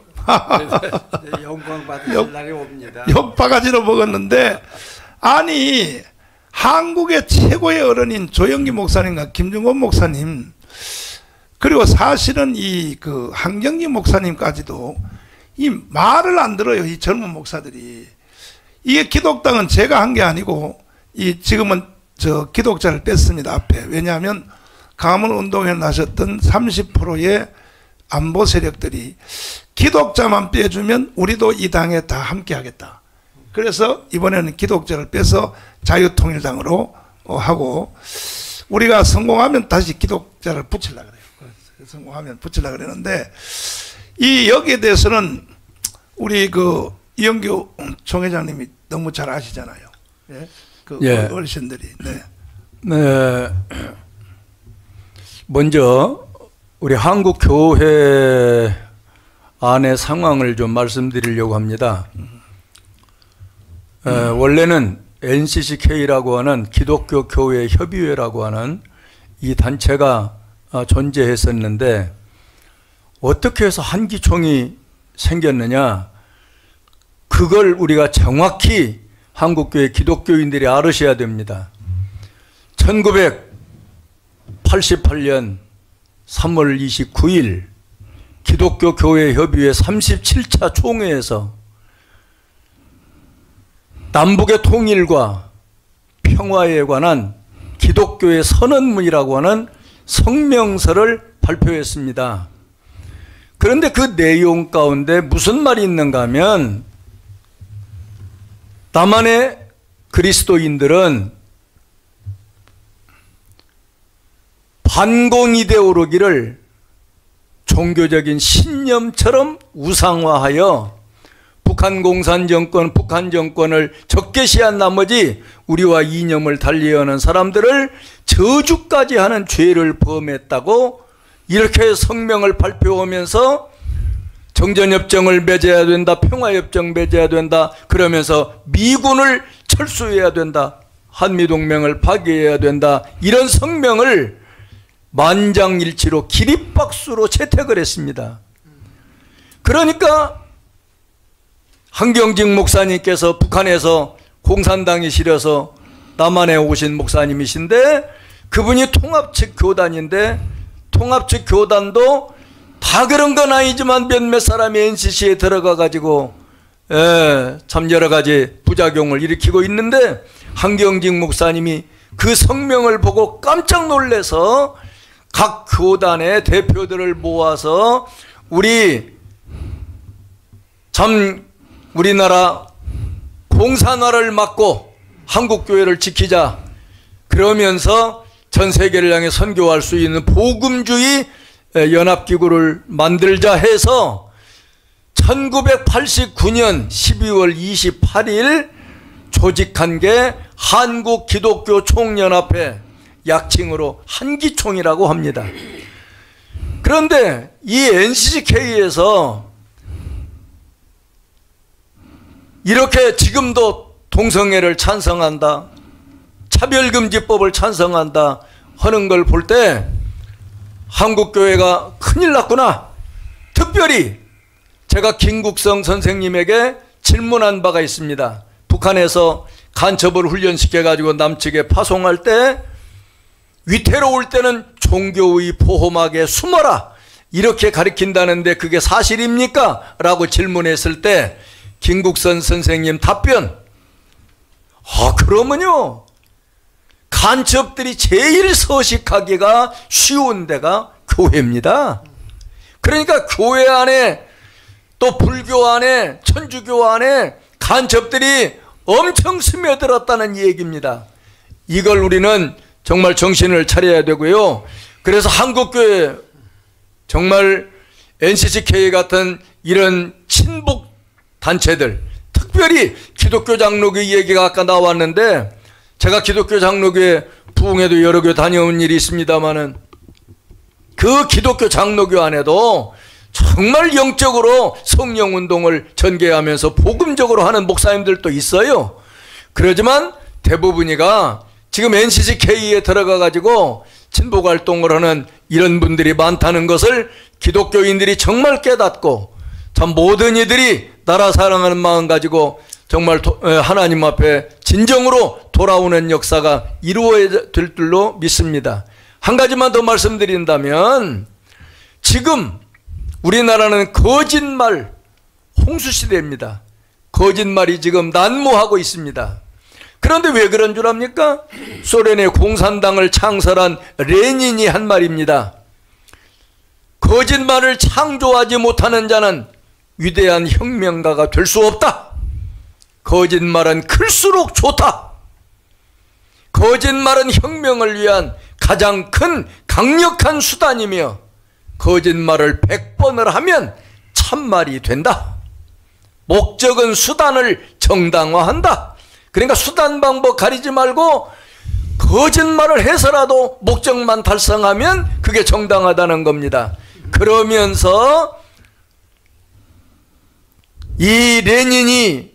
영광 받으실 날이 옵니다. 욕 바가지로 먹었는데 아니 한국의 최고의 어른인 조영기 목사님과 김종원 목사님 그리고 사실은 이 그 한경기 목사님까지도 이 말을 안 들어요. 이 젊은 목사들이. 이게 기독당은 제가 한 게 아니고 이 지금은 저 기독자를 뺐습니다. 앞에. 왜냐하면 가문 운동에 나섰던 삼십 퍼센트의 안보 세력들이 기독자만 빼주면 우리도 이 당에 다 함께 하겠다. 그래서 이번에는 기독자를 빼서 자유통일당으로 하고 우리가 성공하면 다시 기독자를 붙이려고 그래요. 성공하면 붙이려고 그러는데 이 여기에 대해서는 우리 그 이영규 총회장님이 너무 잘 아시잖아요. 예? 그 예. 어르신들이. 네. 네. 먼저 우리 한국 교회 안의 상황을 좀 말씀드리려고 합니다. 음. 에, 원래는 엔씨씨케이라고 하는 기독교 교회 협의회라고 하는 이 단체가 존재했었는데 어떻게 해서 한기총이 생겼느냐, 그걸 우리가 정확히 한국교회 기독교인들이 알으셔야 됩니다. 천구백팔십팔 년 삼월 이십구일 기독교 교회 협의회 삼십칠 차 총회에서 남북의 통일과 평화에 관한 기독교의 선언문이라고 하는 성명서를 발표했습니다. 그런데 그 내용 가운데 무슨 말이 있는가 하면 남한의 그리스도인들은 반공 이데올로기를 종교적인 신념처럼 우상화하여 북한 공산 정권, 북한 정권을 적개시한 나머지 우리와 이념을 달리하는 사람들을 저주까지 하는 죄를 범했다고 이렇게 성명을 발표하면서 정전협정을 맺어야 된다, 평화협정 맺어야 된다, 그러면서 미군을 철수해야 된다, 한미동맹을 파괴해야 된다, 이런 성명을 만장일치로 기립박수로 채택을 했습니다. 그러니까 한경직 목사님께서 북한에서 공산당이 싫어서 남한에 오신 목사님이신데, 그분이 통합측 교단인데, 통합측 교단도 다 그런 건 아니지만 몇몇 사람이 엔씨씨에 들어가 가지고 예, 참 여러 가지 부작용을 일으키고 있는데, 한경직 목사님이 그 성명을 보고 깜짝 놀라서 각 교단의 대표들을 모아서 우리 참 우리나라 공산화를 막고 한국교회를 지키자, 그러면서 전 세계를 향해 선교할 수 있는 복음주의 연합기구를 만들자 해서 천구백팔십구 년 십이월 이십팔일 조직한 게 한국기독교총연합회, 약칭으로 한기총이라고 합니다. 그런데 이 엔씨씨케이에서 이렇게 지금도 동성애를 찬성한다, 차별금지법을 찬성한다 하는 걸 볼 때 한국교회가 큰일 났구나. 특별히 제가 김국성 선생님에게 질문한 바가 있습니다. 북한에서 간첩을 훈련시켜 가지고 남측에 파송할 때 위태로울 때는 종교의 포함하게 숨어라, 이렇게 가르친다는데 그게 사실입니까? 라고 질문했을 때 김국선 선생님 답변, 아 그러면요, 간첩들이 제일 서식하기가 쉬운 데가 교회입니다. 그러니까 교회 안에, 또 불교 안에, 천주교 안에 간첩들이 엄청 스며들었다는 얘기입니다. 이걸 우리는 정말 정신을 차려야 되고요. 그래서 한국교회, 정말 엔씨씨케이 같은 이런 친북 단체들, 특별히 기독교 장로교 얘기가 아까 나왔는데, 제가 기독교 장로교회 부흥회도 여러 교 다녀온 일이 있습니다마는 그 기독교 장로교 안에도 정말 영적으로 성령운동을 전개하면서 복음적으로 하는 목사님들도 있어요. 그러지만 대부분이가 지금 엔씨씨케이에 들어가 가지고 친북활동을 하는 이런 분들이 많다는 것을 기독교인들이 정말 깨닫고, 참 모든 이들이 나라 사랑하는 마음 가지고 정말 도, 하나님 앞에 진정으로 돌아오는 역사가 이루어야 될 줄로 믿습니다. 한 가지만 더 말씀드린다면, 지금 우리나라는 거짓말 홍수시대입니다. 거짓말이 지금 난무하고 있습니다. 그런데 왜 그런 줄 압니까? 소련의 공산당을 창설한 레닌이 한 말입니다. 거짓말을 창조하지 못하는 자는 위대한 혁명가가 될 수 없다. 거짓말은 클수록 좋다. 거짓말은 혁명을 위한 가장 큰 강력한 수단이며, 거짓말을 백 번을 하면 참말이 된다. 목적은 수단을 정당화한다. 그러니까 수단 방법 가리지 말고 거짓말을 해서라도 목적만 달성하면 그게 정당하다는 겁니다. 그러면서 이 레닌이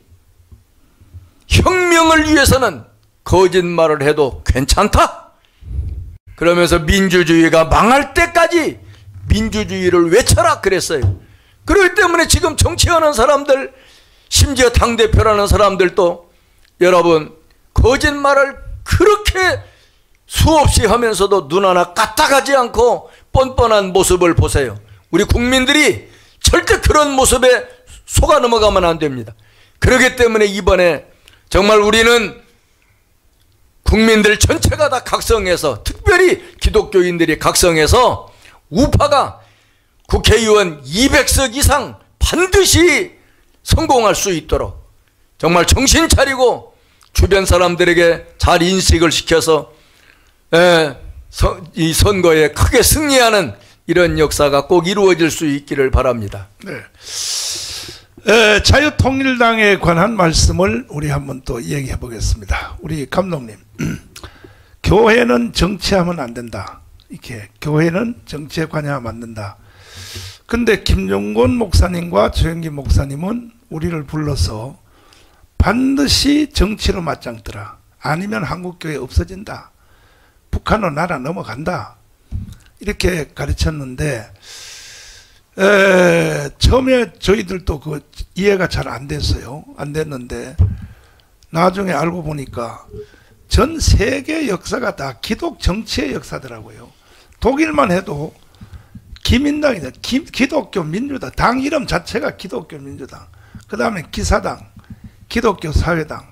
혁명을 위해서는 거짓말을 해도 괜찮다, 그러면서 민주주의가 망할 때까지 민주주의를 외쳐라 그랬어요. 그렇기 때문에 지금 정치하는 사람들, 심지어 당대표라는 사람들도 여러분 거짓말을 그렇게 수없이 하면서도 눈 하나 까딱하지 않고 뻔뻔한 모습을 보세요. 우리 국민들이 절대 그런 모습에 속아 넘어가면 안 됩니다. 그렇기 때문에 이번에 정말 우리는 국민들 전체가 다 각성해서, 특별히 기독교인들이 각성해서 우파가 국회의원 이백 석 이상 반드시 성공할 수 있도록 정말 정신 차리고 주변 사람들에게 잘 인식을 시켜서 에, 서, 이 선거에 크게 승리하는 이런 역사가 꼭 이루어질 수 있기를 바랍니다. 네. 에, 자유통일당에 관한 말씀을 우리 한번 또 얘기해 보겠습니다. 우리 감독님, 교회는 정치하면 안 된다. 이렇게 교회는 정치에 관여하면 안 된다. 근데 김종건 목사님과 조영기 목사님은 우리를 불러서 반드시 정치로 맞짱뜨라. 아니면 한국교회 없어진다. 북한은 나라 넘어간다. 이렇게 가르쳤는데 에, 처음에 저희들도 그 이해가 잘 안 됐어요. 안 됐는데 나중에 알고 보니까 전 세계 역사가 다 기독 정치의 역사더라고요. 독일만 해도 기민당이다. 기, 기독교 민주당. 당 이름 자체가 기독교 민주당. 그 다음에 기사당, 기독교 사회당.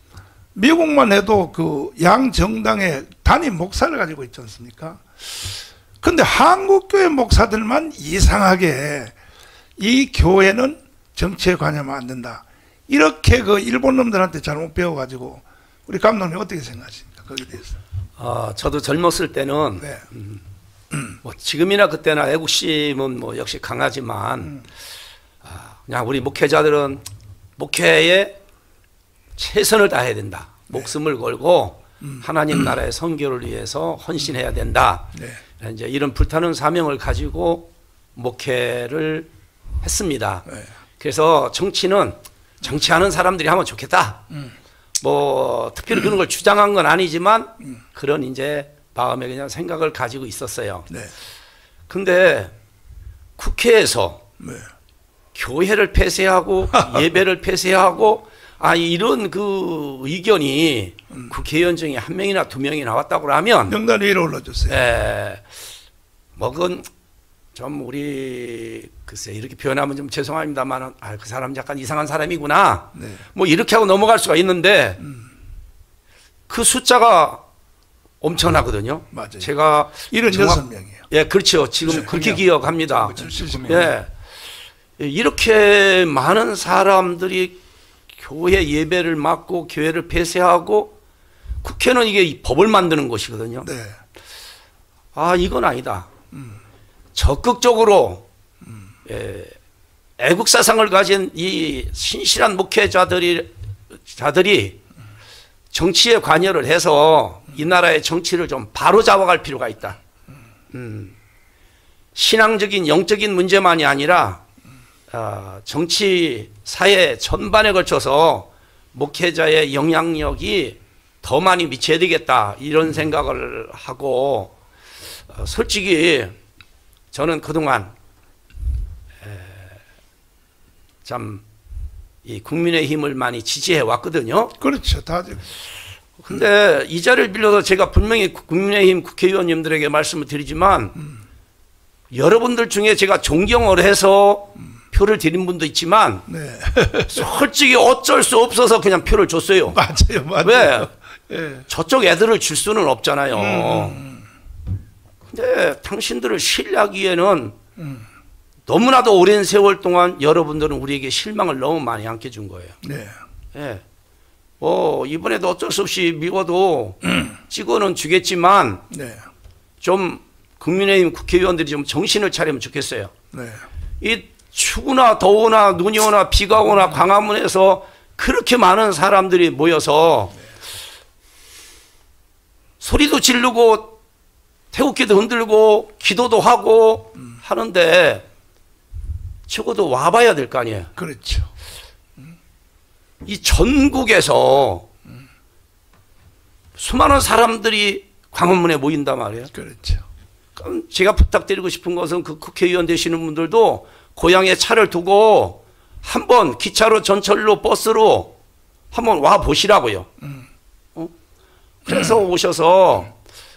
미국만 해도 그 양정당의 단임 목사를 가지고 있지 않습니까? 근데 한국교회 목사들만 이상하게 이 교회는 정치에 관여하면 안 된다. 이렇게 그 일본 놈들한테 잘못 배워가지고 우리 감독님 어떻게 생각하십니까? 거기에 대해서. 아, 저도 젊었을 때는 네. 음, 뭐 지금이나 그때나 애국심은 뭐 역시 강하지만 음. 아, 그냥 우리 목회자들은 목회에 최선을 다해야 된다. 목숨을 네. 걸고 음. 하나님 나라의 선교를 위해서 헌신해야 된다. 네. 이제 이런 불타는 사명을 가지고 목회를 했습니다. 네. 그래서 정치는 정치하는 사람들이 하면 좋겠다. 음. 뭐 특별히 그런 걸 주장한 건 아니지만 음. 그런 이제 마음에 그냥 생각을 가지고 있었어요. 네. 근데 국회에서 네. 교회를 폐쇄하고 예배를 폐쇄하고 아 이런 그 의견이 음. 국회의원 중에 한 명이나 두 명이 나왔다고 하면 명단 위로 올려주세요. 예, 뭐 그건 좀 우리 글쎄 이렇게 표현하면 좀 죄송합니다만 아, 그 사람 약간 이상한 사람이구나. 네. 뭐 이렇게 하고 넘어갈 수가 있는데 음. 그 숫자가 엄청나거든요. 맞아요. 제가 칠십육 명이에요. 예, 그렇죠. 지금 그렇죠. 그렇게 기억합니다. 칠십 명. 예, 이렇게 많은 사람들이 교회 예배를 막고 교회를 폐쇄하고 국회는 이게 법을 만드는 것이거든요. 네. 아 이건 아니다. 음. 적극적으로 음. 예, 애국 사상을 가진 이 신실한 목회자들이 자들이 정치에 관여를 해서 이 나라의 정치를 좀 바로 잡아갈 필요가 있다. 음. 신앙적인 영적인 문제만이 아니라 어, 정치 사회 전반에 걸쳐서 목회자의 영향력이 더 많이 미쳐야 되겠다 이런 생각을 하고 어, 솔직히 저는 그동안 에, 참 이 국민의힘을 많이 지지해 왔거든요. 그렇죠. 다들. 근데 이 자리를 빌려서 제가 분명히 국민의힘 국회의원님들에게 말씀을 드리지만 음. 여러분들 중에 제가 존경을 해서 음. 표를 드린 분도 있지만 네. 솔직히 어쩔 수 없어서 그냥 표를 줬어요. 맞아요. 맞아요. 왜? 예. 저쪽 애들을 줄 수는 없잖아요. 음. 근데 당신들을 신뢰하기에는 음. 너무나도 오랜 세월 동안 여러분들은 우리에게 실망을 너무 많이 안겨준 거예요. 네. 예. 뭐 이번에도 어쩔 수 없이 미워도 음. 찍어는 주겠지만 네. 좀 국민의힘 국회의원들이 좀 정신을 차리면 좋겠어요. 네. 이 추구나 더우나 눈이 오나 비가 오나 광화문에서 그렇게 많은 사람들이 모여서 네. 소리도 지르고 태극기도 흔들고 기도도 하고 음. 하는데 적어도 와봐야 될 거 아니에요. 그렇죠. 이 전국에서 음. 수많은 사람들이 광화문에 모인단 말이에요. 그렇죠. 그럼 제가 부탁드리고 싶은 것은 그 국회의원 되시는 분들도 고향에 차를 두고 한번 기차로 전철로 버스로 한번 와 보시라고요. 음. 어? 그래서 음. 오셔서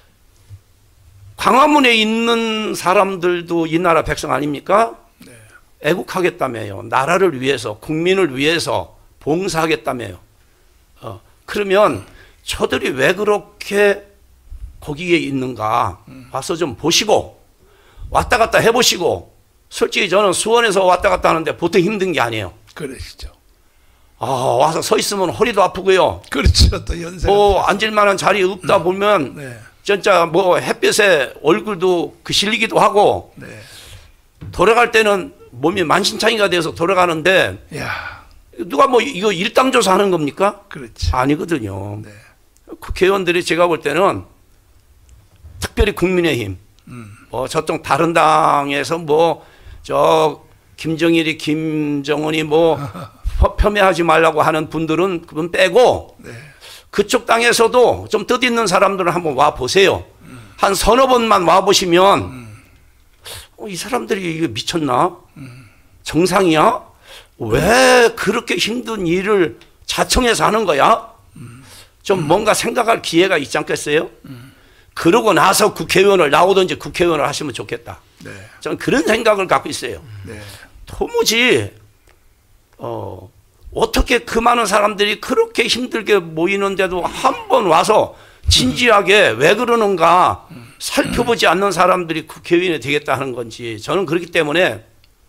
광화문에 있는 사람들도 이 나라 백성 아닙니까? 네. 애국하겠다며요. 나라를 위해서 국민을 위해서 봉사하겠다며요. 어, 그러면 저들이 왜 그렇게 거기에 있는가 음. 와서 좀 보시고 왔다 갔다 해보시고 솔직히 저는 수원에서 왔다 갔다 하는데 보통 힘든 게 아니에요. 그러시죠. 아, 와서 서 있으면 허리도 아프고요. 그렇죠. 또 연세. 뭐 앉을 만한 자리 없다 음. 보면 네. 진짜 뭐 햇볕에 얼굴도 그 실리기도 하고 네. 돌아갈 때는 몸이 만신창이가 돼서 돌아가는데 야, 누가 뭐 이거 일당조사 하는 겁니까? 그렇지. 아니거든요. 네. 국회의원들이 제가 볼 때는 특별히 국민의힘, 음. 뭐 저쪽 다른 당에서 뭐 저 김정일이 김정은이 뭐 폄훼하지 말라고 하는 분들은 그분 빼고 네. 그쪽 당에서도 좀 뜻있는 사람들은 한번 와 보세요. 음. 한 서너 번만 와 보시면 음. 어, 이 사람들이 이게 미쳤나? 음. 정상이야? 왜 그렇게 힘든 일을 자청해서 하는 거야? 음. 좀 뭔가 생각할 기회가 있지 않겠어요? 음. 그러고 나서 국회의원을 나오든지 국회의원을 하시면 좋겠다. 네. 저는 그런 생각을 갖고 있어요. 네. 도무지 어, 어떻게 그 많은 사람들이 그렇게 힘들게 모이는데도 한 번 와서 진지하게 왜 그러는가 살펴보지 않는 사람들이 국회의원이 되겠다 하는 건지, 저는 그렇기 때문에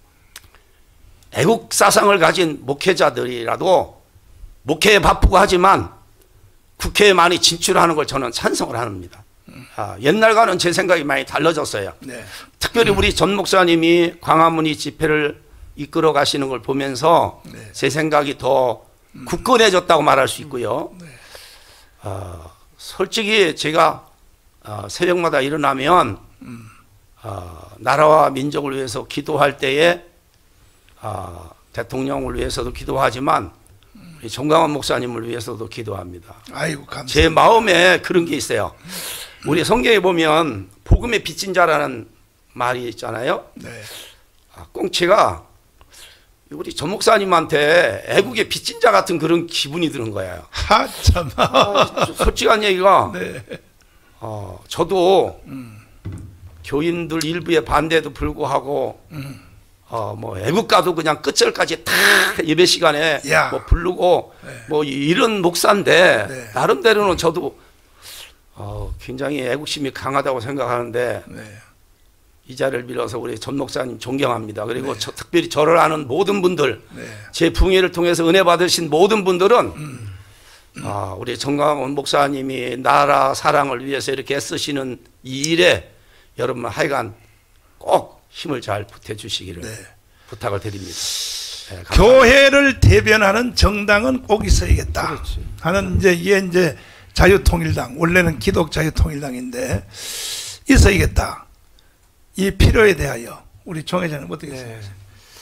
애국 사상을 가진 목회자들이라도 목회에 바쁘고 하지만 국회에 많이 진출하는 걸 저는 찬성을 합니다. 아, 옛날과는 제 생각이 많이 달라졌어요. 네. 특별히 우리 전 목사님이 광화문이 집회를 이끌어 가시는 걸 보면서 네. 제 생각이 더 굳건해졌다고 말할 수 있고요. 네. 어, 솔직히 제가 어, 새벽마다 일어나면 음. 어, 나라와 민족을 위해서 기도할 때에 어, 대통령을 위해서도 기도하지만 우리 정강원 목사님을 위해서도 기도합니다. 아이고, 감사합니다. 제 마음에 그런 게 있어요. 우리 성경에 보면 복음의 빚진 자라는 말이 있잖아요. 네. 아, 꼭 제가 우리 전 목사님한테 애국의 빚진 자 같은 그런 기분이 드는 거예요. 하, 참. 아, 솔직한 얘기가 네. 어, 저도 음. 교인들 일부의 반대에도 불구하고 음. 어, 뭐 애국가도 그냥 끝절까지 다 예배 시간에 야. 뭐 부르고 네. 뭐 이런 목사인데 네. 나름대로는 저도 어, 굉장히 애국심이 강하다고 생각하는데 네. 이 자리를 빌어서 우리 전 목사님 존경합니다. 그리고 네. 저, 특별히 저를 아는 모든 분들, 네. 제 붕회를 통해서 은혜 받으신 모든 분들은 음. 아, 우리 정강원 목사님이 나라 사랑을 위해서 이렇게 애쓰시는 이 일에 여러분 하여간 꼭 힘을 잘 보태주시기를 네. 부탁을 드립니다. 네, 교회를 대변하는 정당은 꼭 있어야겠다 그렇지. 하는 이제 이게 이제 자유통일당, 원래는 기독자유통일당인데 있어야겠다. 이 필요에 대하여 우리 정 회장은 어떻게 네. 생각하세요?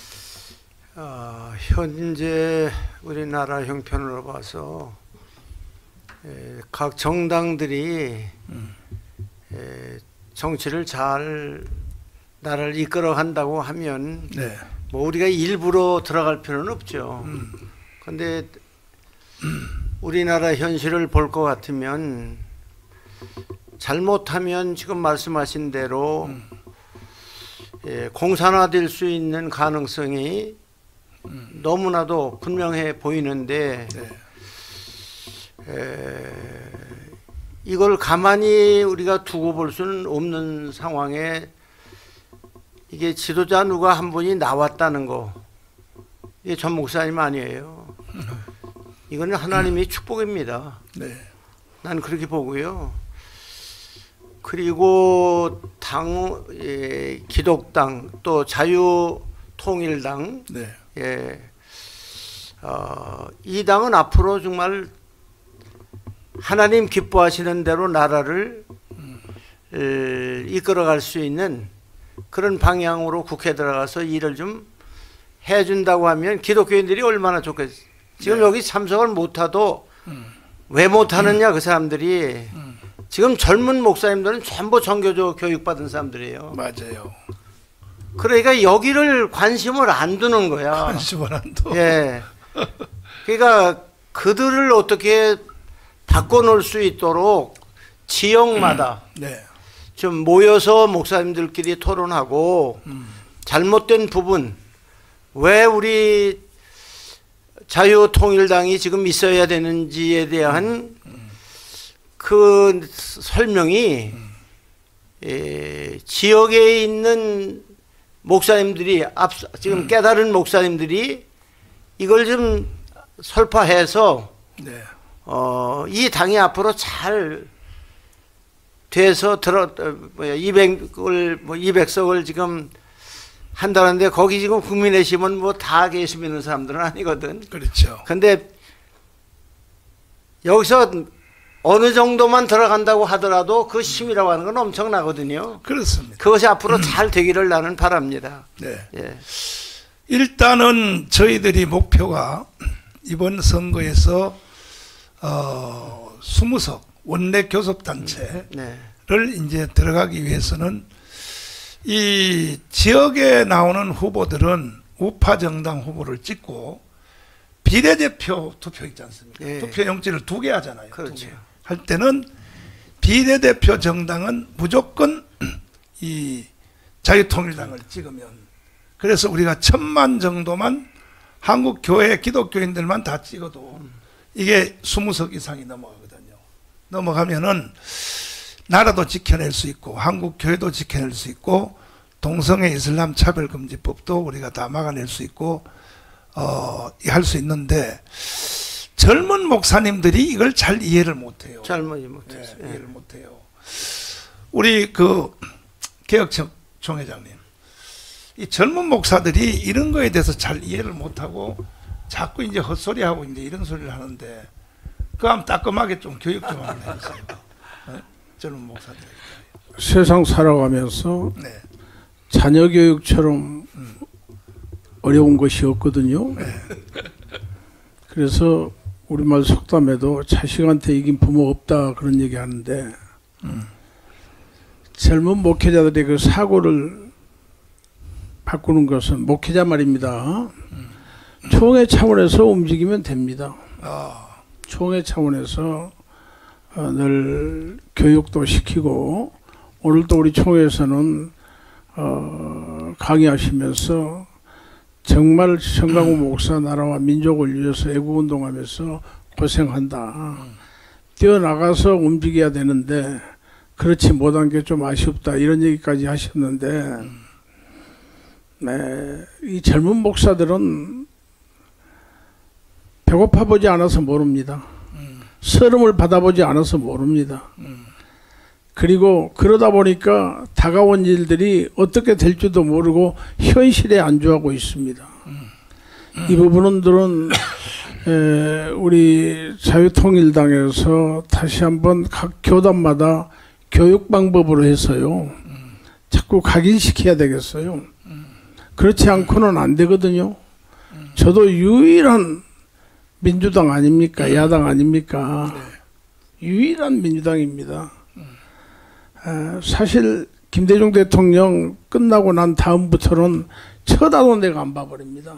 어, 현재 우리나라 형편으로 봐서 에, 각 정당들이 음. 에, 정치를 잘 나라를 이끌어 간다고 하면 네. 뭐 우리가 일부러 들어갈 필요는 없죠. 음. 그런데 우리나라 현실을 볼 것 같으면 잘못하면 지금 말씀하신 대로 음. 예, 공산화될 수 있는 가능성이 음. 너무나도 분명해 보이는데 네. 에, 이걸 가만히 우리가 두고 볼 수는 없는 상황에 이게 지도자 누가 한 분이 나왔다는 거, 이게 전 목사님 아니에요. 이거는 하나님의 축복입니다. 네. 난 그렇게 보고요. 그리고 당, 예, 기독당 또 자유통일당, 네. 예, 어, 이 당은 앞으로 정말 하나님 기뻐하시는 대로 나라를 음. 이끌어갈 수 있는 그런 방향으로 국회에 들어가서 일을 좀 해준다고 하면 기독교인들이 얼마나 좋겠어요. 지금 네. 여기 참석을 못하도 음. 왜 못하느냐, 그 사람들이. 음. 지금 젊은 목사님들은 전부 정교조 교육받은 사람들이에요. 맞아요. 그러니까 여기를 관심을 안 두는 거야. 관심을 안 둬. 예. 그러니까 그들을 어떻게 바꿔놓을 수 있도록 지역마다 음. 네. 좀 모여서 목사님들끼리 토론하고 음. 잘못된 부분, 왜 우리 자유통일당이 지금 있어야 되는지에 대한 음. 그 설명이 음. 예, 지역에 있는 목사님들이 앞 지금 음. 깨달은 목사님들이 이걸 좀 설파해서 네. 어, 이 당이 앞으로 잘 돼서 들어 어, 뭐야 이백을 뭐 이백석을 지금 한다는데 거기 지금 국민의힘은 뭐 다 계시 있는 사람들은 아니거든. 그렇죠. 근데 여기서 어느 정도만 들어간다고 하더라도 그 힘이라고 하는 건 엄청나거든요. 그렇습니다. 그것이 앞으로 잘 되기를 나는 바랍니다. 네. 예. 일단은 저희들이 목표가 이번 선거에서 어, 이십 석 원내 교섭단체를 네. 이제 들어가기 위해서는 이 지역에 나오는 후보들은 우파 정당 후보를 찍고 비례대표 투표 있지 않습니까? 예. 투표 용지를 두 개 하잖아요. 그렇죠. 두 개. 할 때는 비례대표 정당은 무조건 이 자유통일당을 찍으면, 그래서 우리가 천만 정도만 한국 교회 기독교인들만 다 찍어도 이게 이십 석 이상이 넘어가거든요. 넘어가면은 나라도 지켜낼 수 있고 한국 교회도 지켜낼 수 있고 동성애 이슬람 차별금지법도 우리가 다 막아낼 수 있고 어, 할 수 있는데 젊은 목사님들이 이걸 잘 이해를 못해요. 잘못 못했어요. 네, 이해를 못해요. 우리 그 개혁청 총회장님, 이 젊은 목사들이 이런 거에 대해서 잘 이해를 못하고 자꾸 이제 헛소리하고 이제 이런 소리를 하는데 그거 한번 따끔하게 좀 교육 좀 한번 해주세요. 네? 젊은 목사들. 세상 살아가면서 네. 자녀 교육처럼 음, 어려운 것이 없거든요. 네. 그래서 우리말 속담에도 자식한테 이긴 부모 없다 그런 얘기 하는데 음. 젊은 목회자들의 그 사고를 바꾸는 것은 목회자 말입니다. 음. 총회 차원에서 움직이면 됩니다. 아. 총회 차원에서 어, 늘 교육도 시키고, 오늘 또 우리 총회에서는 어, 강의하시면서 정말 정강훈 목사 나라와 민족을 위해서 애국운동하면서 고생한다. 뛰어나가서 움직여야 되는데 그렇지 못한 게 좀 아쉽다. 이런 얘기까지 하셨는데, 네, 이 젊은 목사들은 배고파 보지 않아서 모릅니다. 서름을 받아보지 않아서 모릅니다. 그리고 그러다 보니까 다가온 일들이 어떻게 될지도 모르고 현실에 안주하고 있습니다. 이 부분들은 에, 우리 자유통일당에서 다시 한번 각 교단마다 교육 방법으로 해서요, 자꾸 각인시켜야 되겠어요. 그렇지 않고는 안 되거든요. 저도 유일한 민주당 아닙니까? 야당 아닙니까? 유일한 민주당입니다. 에, 사실 김대중 대통령 끝나고 난 다음부터는 쳐다도 내가 안 봐버립니다.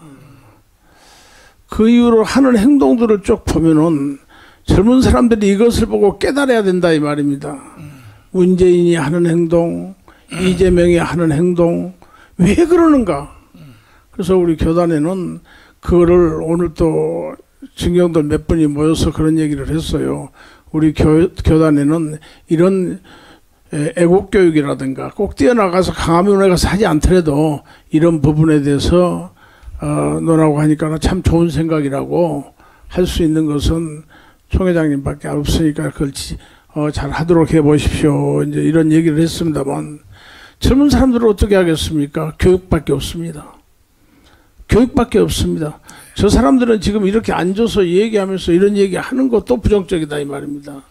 그 이후로 하는 행동들을 쭉 보면은 젊은 사람들이 이것을 보고 깨달아야 된다 이 말입니다. 문재인이 하는 행동, 이재명이 하는 행동, 왜 그러는가? 그래서 우리 교단에는 그거를 오늘 또 증경들 몇 분이 모여서 그런 얘기를 했어요. 우리 교, 교단에는 이런 애국교육이라든가 꼭 뛰어나가서 강화면에 가서 하지 않더라도 이런 부분에 대해서 어, 논하고 하니까 참 좋은 생각이라고 할 수 있는 것은 총회장님밖에 없으니까 그걸 어, 잘 하도록 해보십시오. 이제 이런 얘기를 했습니다만, 젊은 사람들은 어떻게 하겠습니까? 교육밖에 없습니다. 교육밖에 없습니다. 저 사람들은 지금 이렇게 앉아서 얘기하면서 이런 얘기 하는 것도 부정적이다 이 말입니다.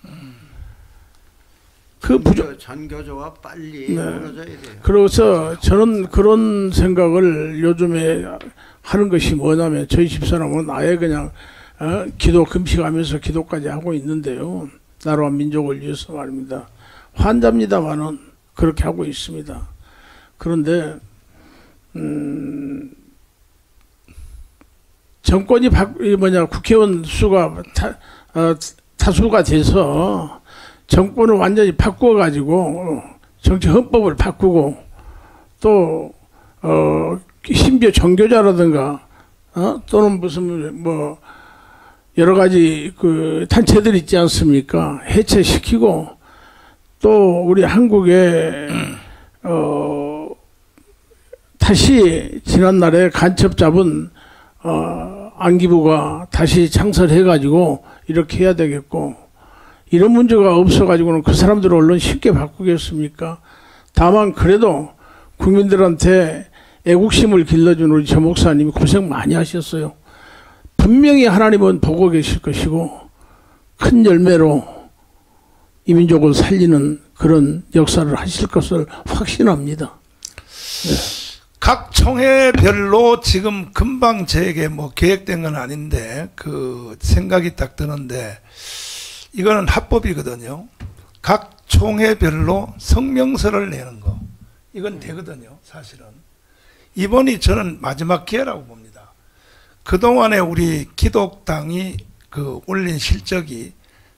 그 부정 전교조가 빨리 네. 무너져야 돼요. 그래서 저는 그런 생각을 요즘에 하는 것이 뭐냐면, 저희 집사람은 아예 그냥 어, 기도 금식하면서 기도까지 하고 있는데요. 나라와 민족을 위해서 말입니다. 환자입니다만은 그렇게 하고 있습니다. 그런데 음, 정권이 바, 뭐냐 국회의원 수가 타, 어, 다수가 돼서 정권을 완전히 바꿔가지고 정치 헌법을 바꾸고 또 어, 심지어 정교자라든가 어? 또는 무슨 뭐 여러 가지 그 단체들 있지 않습니까? 해체시키고 또 우리 한국에 어, 다시 지난날에 간첩 잡은 어, 안기부가 다시 창설해가지고 이렇게 해야 되겠고, 이런 문제가 없어가지고는 그 사람들을 언론 쉽게 바꾸겠습니까? 다만 그래도 국민들한테 애국심을 길러준 우리 저 목사님이 고생 많이 하셨어요. 분명히 하나님은 보고 계실 것이고 큰 열매로 이 민족을 살리는 그런 역사를 하실 것을 확신합니다. 네. 각 총회별로 지금 금방 저에게 뭐 계획된 건 아닌데 그 생각이 딱 드는데 이거는 합법이거든요. 각 총회별로 성명서를 내는 거 이건 되거든요. 사실은 이번이 저는 마지막 기회라고 봅니다. 그동안에 우리 기독당이 그 올린 실적이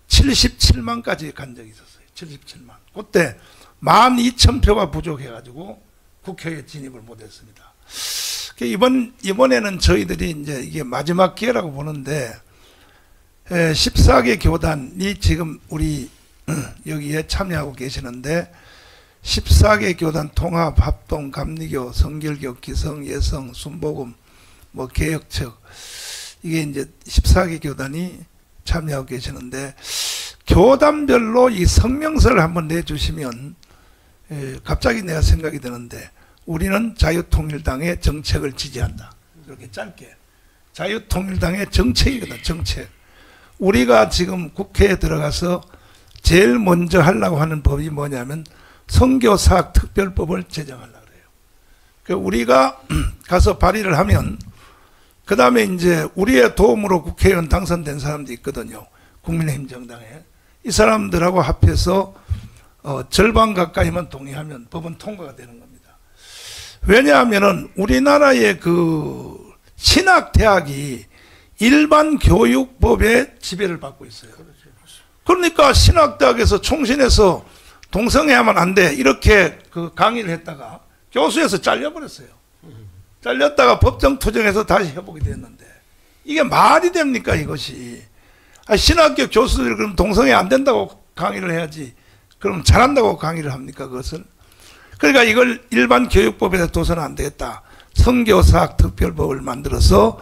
칠십칠만까지 간 적이 있었어요. 칠십칠만. 그때 만 이천 표가 부족해가지고 국회에 진입을 못했습니다. 이번 이번에는 저희들이 이제 이게 마지막 기회라고 보는데 십사 개 교단이 지금 우리 여기에 참여하고 계시는데 십사 개 교단 통합, 합동, 감리교, 성결교, 기성, 예성, 순복음, 뭐 개혁측 이게 이제 십사 개 교단이 참여하고 계시는데 교단별로 이 성명서를 한번 내주시면 에, 갑자기 내가 생각이 드는데 우리는 자유통일당의 정책을 지지한다. 이렇게 짧게 자유통일당의 정책이거든. 정책. 우리가 지금 국회에 들어가서 제일 먼저 하려고 하는 법이 뭐냐면 선교사학 특별법을 제정하려고 그래요. 그러니까 우리가 가서 발의를 하면 그 다음에 이제 우리의 도움으로 국회의원 당선된 사람도 있거든요. 국민의힘 정당에. 이 사람들하고 합해서 어, 절반 가까이만 동의하면 법은 통과가 되는 겁니다. 왜냐하면은 우리나라의 그 신학대학이 일반 교육법의 지배를 받고 있어요. 그러니까 신학대학에서 총신해서 동성애하면 안 돼 이렇게 그 강의를 했다가 교수에서 잘려버렸어요. 잘렸다가 법정 투쟁해서 다시 회복이 됐는데 이게 말이 됩니까 이것이. 아, 신학교 교수들이 그럼 동성애 안 된다고 강의를 해야지 그럼 잘한다고 강의를 합니까 그것을. 그러니까 이걸 일반 교육법에서 둬서는 안 되겠다. 선교사학 특별법을 만들어서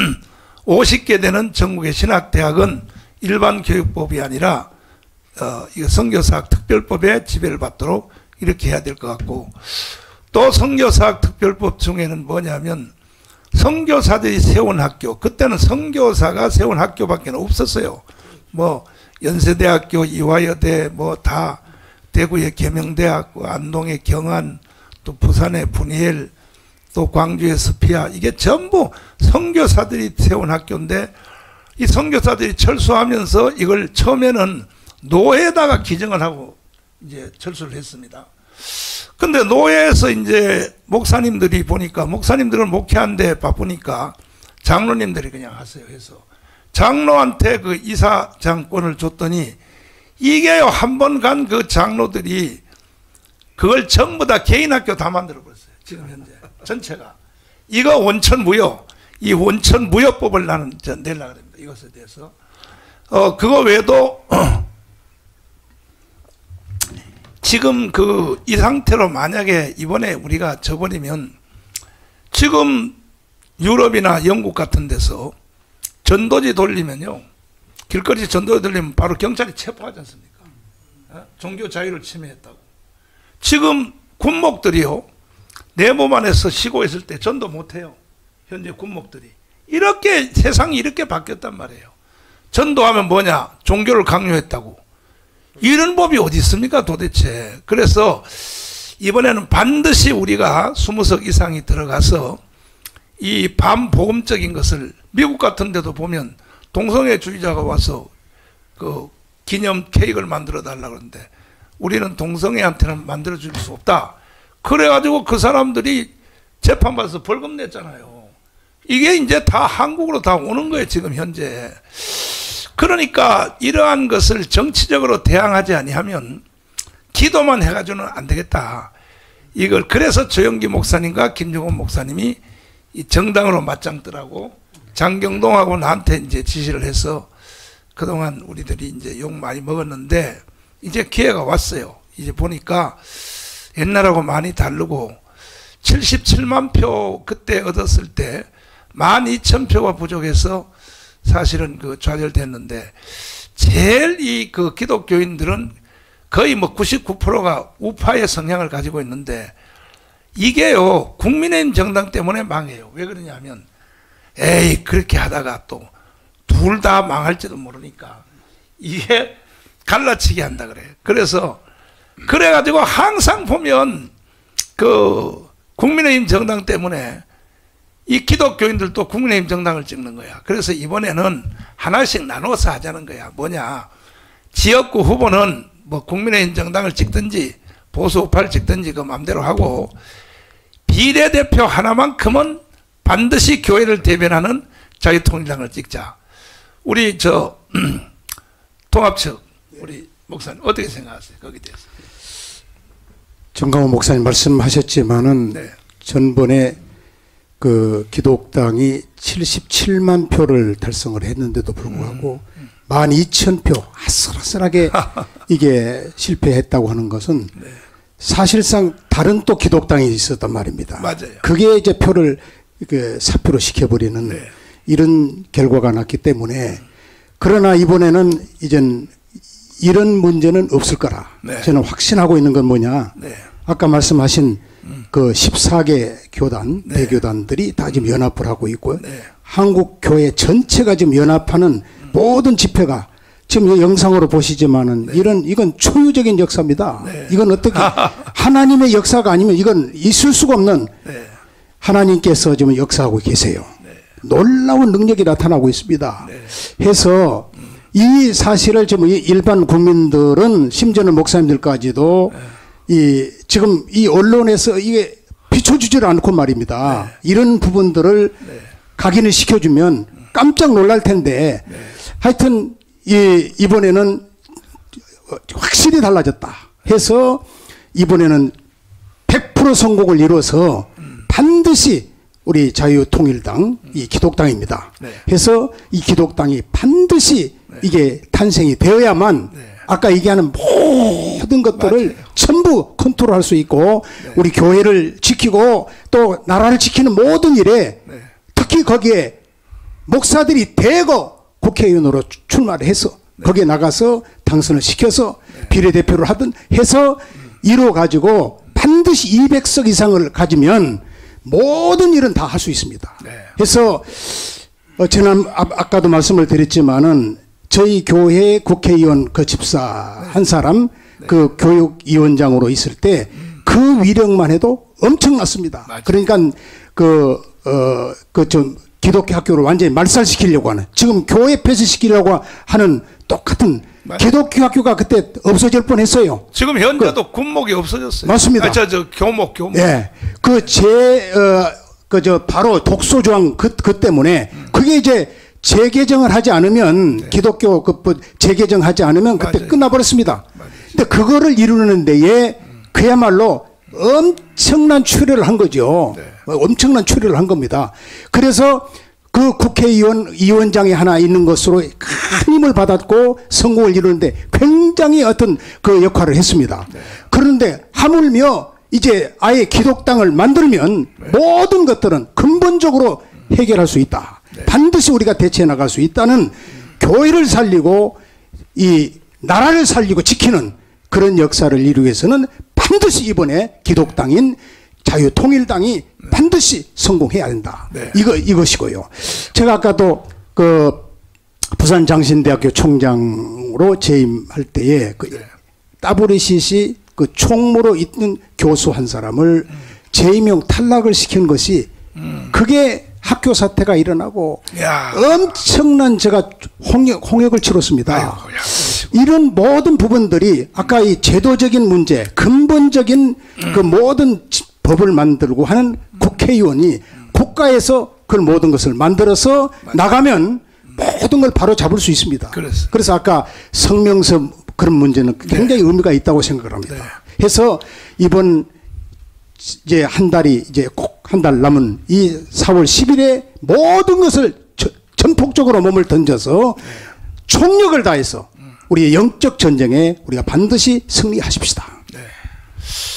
오십 개 되는 전국의 신학대학은 일반 교육법이 아니라 어, 이거 선교사학 특별법의 지배를 받도록 이렇게 해야 될 것 같고 또 선교사학 특별법 중에는 뭐냐면 선교사들이 세운 학교 그때는 선교사가 세운 학교밖에 없었어요. 뭐 연세대학교, 이화여대 뭐 다 대구의 계명대학, 안동의 경안 또 부산의 분이엘 또 광주의 스피아 이게 전부 선교사들이 세운 학교인데 이 선교사들이 철수하면서 이걸 처음에는 노예에다가 기증을 하고 이제 철수를 했습니다. 근데 노예에서 이제 목사님들이 보니까 목사님들은 목회하는데 바쁘니까 장로님들이 그냥 하세요 해서 장로한테 그 이사장권을 줬더니 이게요 한 번 간 그 장로들이 그걸 전부 다 개인 학교 다 만들어 버렸어요. 지금 현재 전체가 이거 원천무효 이 원천무효법을 나는 내려고 합니다. 이것에 대해서 어 그거 외에도 지금 그 이 상태로 만약에 이번에 우리가 져버리면 지금 유럽이나 영국 같은 데서 전도지 돌리면요 길거리 전도지 돌리면 바로 경찰이 체포하지 않습니까? 어? 종교 자유를 침해했다고. 지금 군목들이요 내 몸 안에서 쉬고 있을 때 전도 못해요. 현재 군목들이 이렇게 세상이 이렇게 바뀌었단 말이에요. 전도하면 뭐냐 종교를 강요했다고. 이런 법이 어디 있습니까 도대체. 그래서 이번에는 반드시 우리가 이십 석 이상이 들어가서 이 반복음적인 것을 미국 같은 데도 보면 동성애주의자가 와서 그 기념 케이크를 만들어 달라고 그러는데 우리는 동성애한테는 만들어 줄 수 없다. 그래가지고 그 사람들이 재판받아서 벌금 냈잖아요. 이게 이제 다 한국으로 다 오는 거예요 지금 현재. 그러니까 이러한 것을 정치적으로 대항하지 아니하면 기도만 해가지고는 안 되겠다. 이걸 그래서 조영기 목사님과 김종원 목사님이 이 정당으로 맞짱 뜨라고 장경동하고 나한테 이제 지시를 해서 그동안 우리들이 이제 욕 많이 먹었는데 이제 기회가 왔어요. 이제 보니까 옛날하고 많이 다르고 칠십칠만 표 그때 얻었을 때 만 이천 표가 부족해서 사실은 그 좌절됐는데 제일 이 그 기독교인들은 거의 뭐 구십구 퍼센트가 우파의 성향을 가지고 있는데 이게요 국민의힘 정당 때문에 망해요. 왜 그러냐면 에이 그렇게 하다가 또 둘 다 망할지도 모르니까 이게 갈라치기 한다 그래. 그래서 그래가지고 항상 보면 그 국민의힘 정당 때문에 이 기독교인들도 국민의힘 정당을 찍는 거야. 그래서 이번에는 하나씩 나눠서 하자는 거야. 뭐냐, 지역구 후보는 뭐 국민의힘 정당을 찍든지 보수 우파를 찍든지 그 마음대로 하고 비례대표 하나만큼은 반드시 교회를 대변하는 자유통일당을 찍자. 우리 저 통합측 우리 목사님 어떻게 생각하세요? 거기에 대해서. 정강호 목사님 말씀하셨지만은 네. 전번에 그 기독당이 칠십칠만 표를 달성을 했는데도 불구하고 음. 만 이천 표 아슬아슬하게 이게 실패했다고 하는 것은 네. 사실상 다른 또 기독당이 있었단 말입니다. 맞아요. 그게 이제 표를 그 사표로 시켜버리는 네. 이런 결과가 났기 때문에 그러나 이번에는 이젠 이런 문제는 없을 거라 네. 저는 확신하고 있는 건 뭐냐, 네. 아까 말씀하신 음. 그 십사 개 교단, 네. 대교단들이 다 지금 연합을 하고 있고요. 네. 한국 교회 전체가 지금 연합하는 음. 모든 집회가 지금 영상으로 보시지만은 네. 이런 이건 초유적인 역사입니다. 네. 이건 어떻게 하나님의 역사가 아니면 이건 있을 수가 없는 네. 하나님께서 지금 역사하고 계세요. 네. 놀라운 능력이 나타나고 있습니다. 네. 해서 음. 이 사실을 지금 일반 국민들은 심지어는 목사님들까지도 네. 이 지금 이 언론에서 이게 비춰주지를 않고 말입니다. 네. 이런 부분들을 네. 각인을 시켜주면 깜짝 놀랄 텐데 네. 하여튼 이 이번에는 확실히 달라졌다 해서 이번에는 백 퍼센트 성공을 이뤄서 음. 반드시 우리 자유통일당 이 기독당입니다. 네. 해서 이 기독당이 반드시 네. 이게 탄생이 되어야만 네. 아까 얘기하는 모든 것들을 맞아요. 전부 컨트롤할 수 있고 네. 우리 교회를 지키고 또 나라를 지키는 모든 일에 네. 특히 거기에 목사들이 대거 국회의원으로 출마를 해서 네. 거기에 나가서 당선을 시켜서 네. 비례대표를 하든 해서 이뤄 가지고 반드시 이백 석 이상을 가지면 모든 일은 다 할 수 있습니다. 네. 그래서 어, 지난 아, 아까도 말씀을 드렸지만은 저희 교회 국회의원 그 집사 네. 한 사람 네. 그 교육위원장으로 있을 때 그 위력만 해도 엄청났습니다. 맞아요. 그러니까 그 어 그 좀 기독교 학교를 완전히 말살시키려고 하는, 지금 교회 폐쇄시키려고 하는 똑같은 맞아요. 기독교 학교가 그때 없어질 뻔했어요. 지금 현재도 군목이 없어졌어요. 맞습니다. 아, 저, 저 교목 교목. 예, 그 제 어 그 저 바로 독소조항 그, 그 때문에 음. 그게 이제 재개정을 하지 않으면 기독교 그 뭐 재개정하지 않으면 그때 맞아요. 끝나버렸습니다. 맞아요. 근데 그거를 이루는 데에 그야말로 엄청난 추리를 한 거죠. 네. 엄청난 추리를 한 겁니다. 그래서 그 국회의원 위원장이 하나 있는 것으로 큰 힘을 받았고 성공을 이루는데 굉장히 어떤 그 역할을 했습니다. 네. 그런데 하물며 이제 아예 기독당을 만들면 네. 모든 것들은 근본적으로 해결할 수 있다. 네. 반드시 우리가 대처해 나갈 수 있다는 음. 교회를 살리고 이 나라를 살리고 지키는 그런 역사를 이루기 위해서는 반드시 이번에 기독당인 자유통일당이 네. 반드시 성공해야 된다. 네. 이거 이것이고요. 제가 아까도 그 부산 장신대학교 총장으로 재임할 때에 그 네. 더블유씨씨 그 총무로 있는 교수 한 사람을 음. 재임용 탈락을 시킨 것이 음. 그게 학교 사태가 일어나고 야. 엄청난 제가 홍역, 홍역을 치렀습니다. 아이고, 야, 이런 모든 부분들이 아까 이 제도적인 문제, 근본적인 음. 그 모든 법을 만들고 하는 음. 국회의원이 음. 국가에서 그 모든 것을 만들어서 맞아. 나가면 음. 모든 걸 바로 잡을 수 있습니다. 그래서, 그래서 아까 성명서 그런 문제는 굉장히 네. 의미가 있다고 생각을 합니다. 네. 해서 이번 이제 한 달이 이제 꼭 한 달 남은 이 사월 십일에 모든 것을 저, 전폭적으로 몸을 던져서 네. 총력을 다해서 우리의 영적 전쟁에 우리가 반드시 승리하십시다. 네.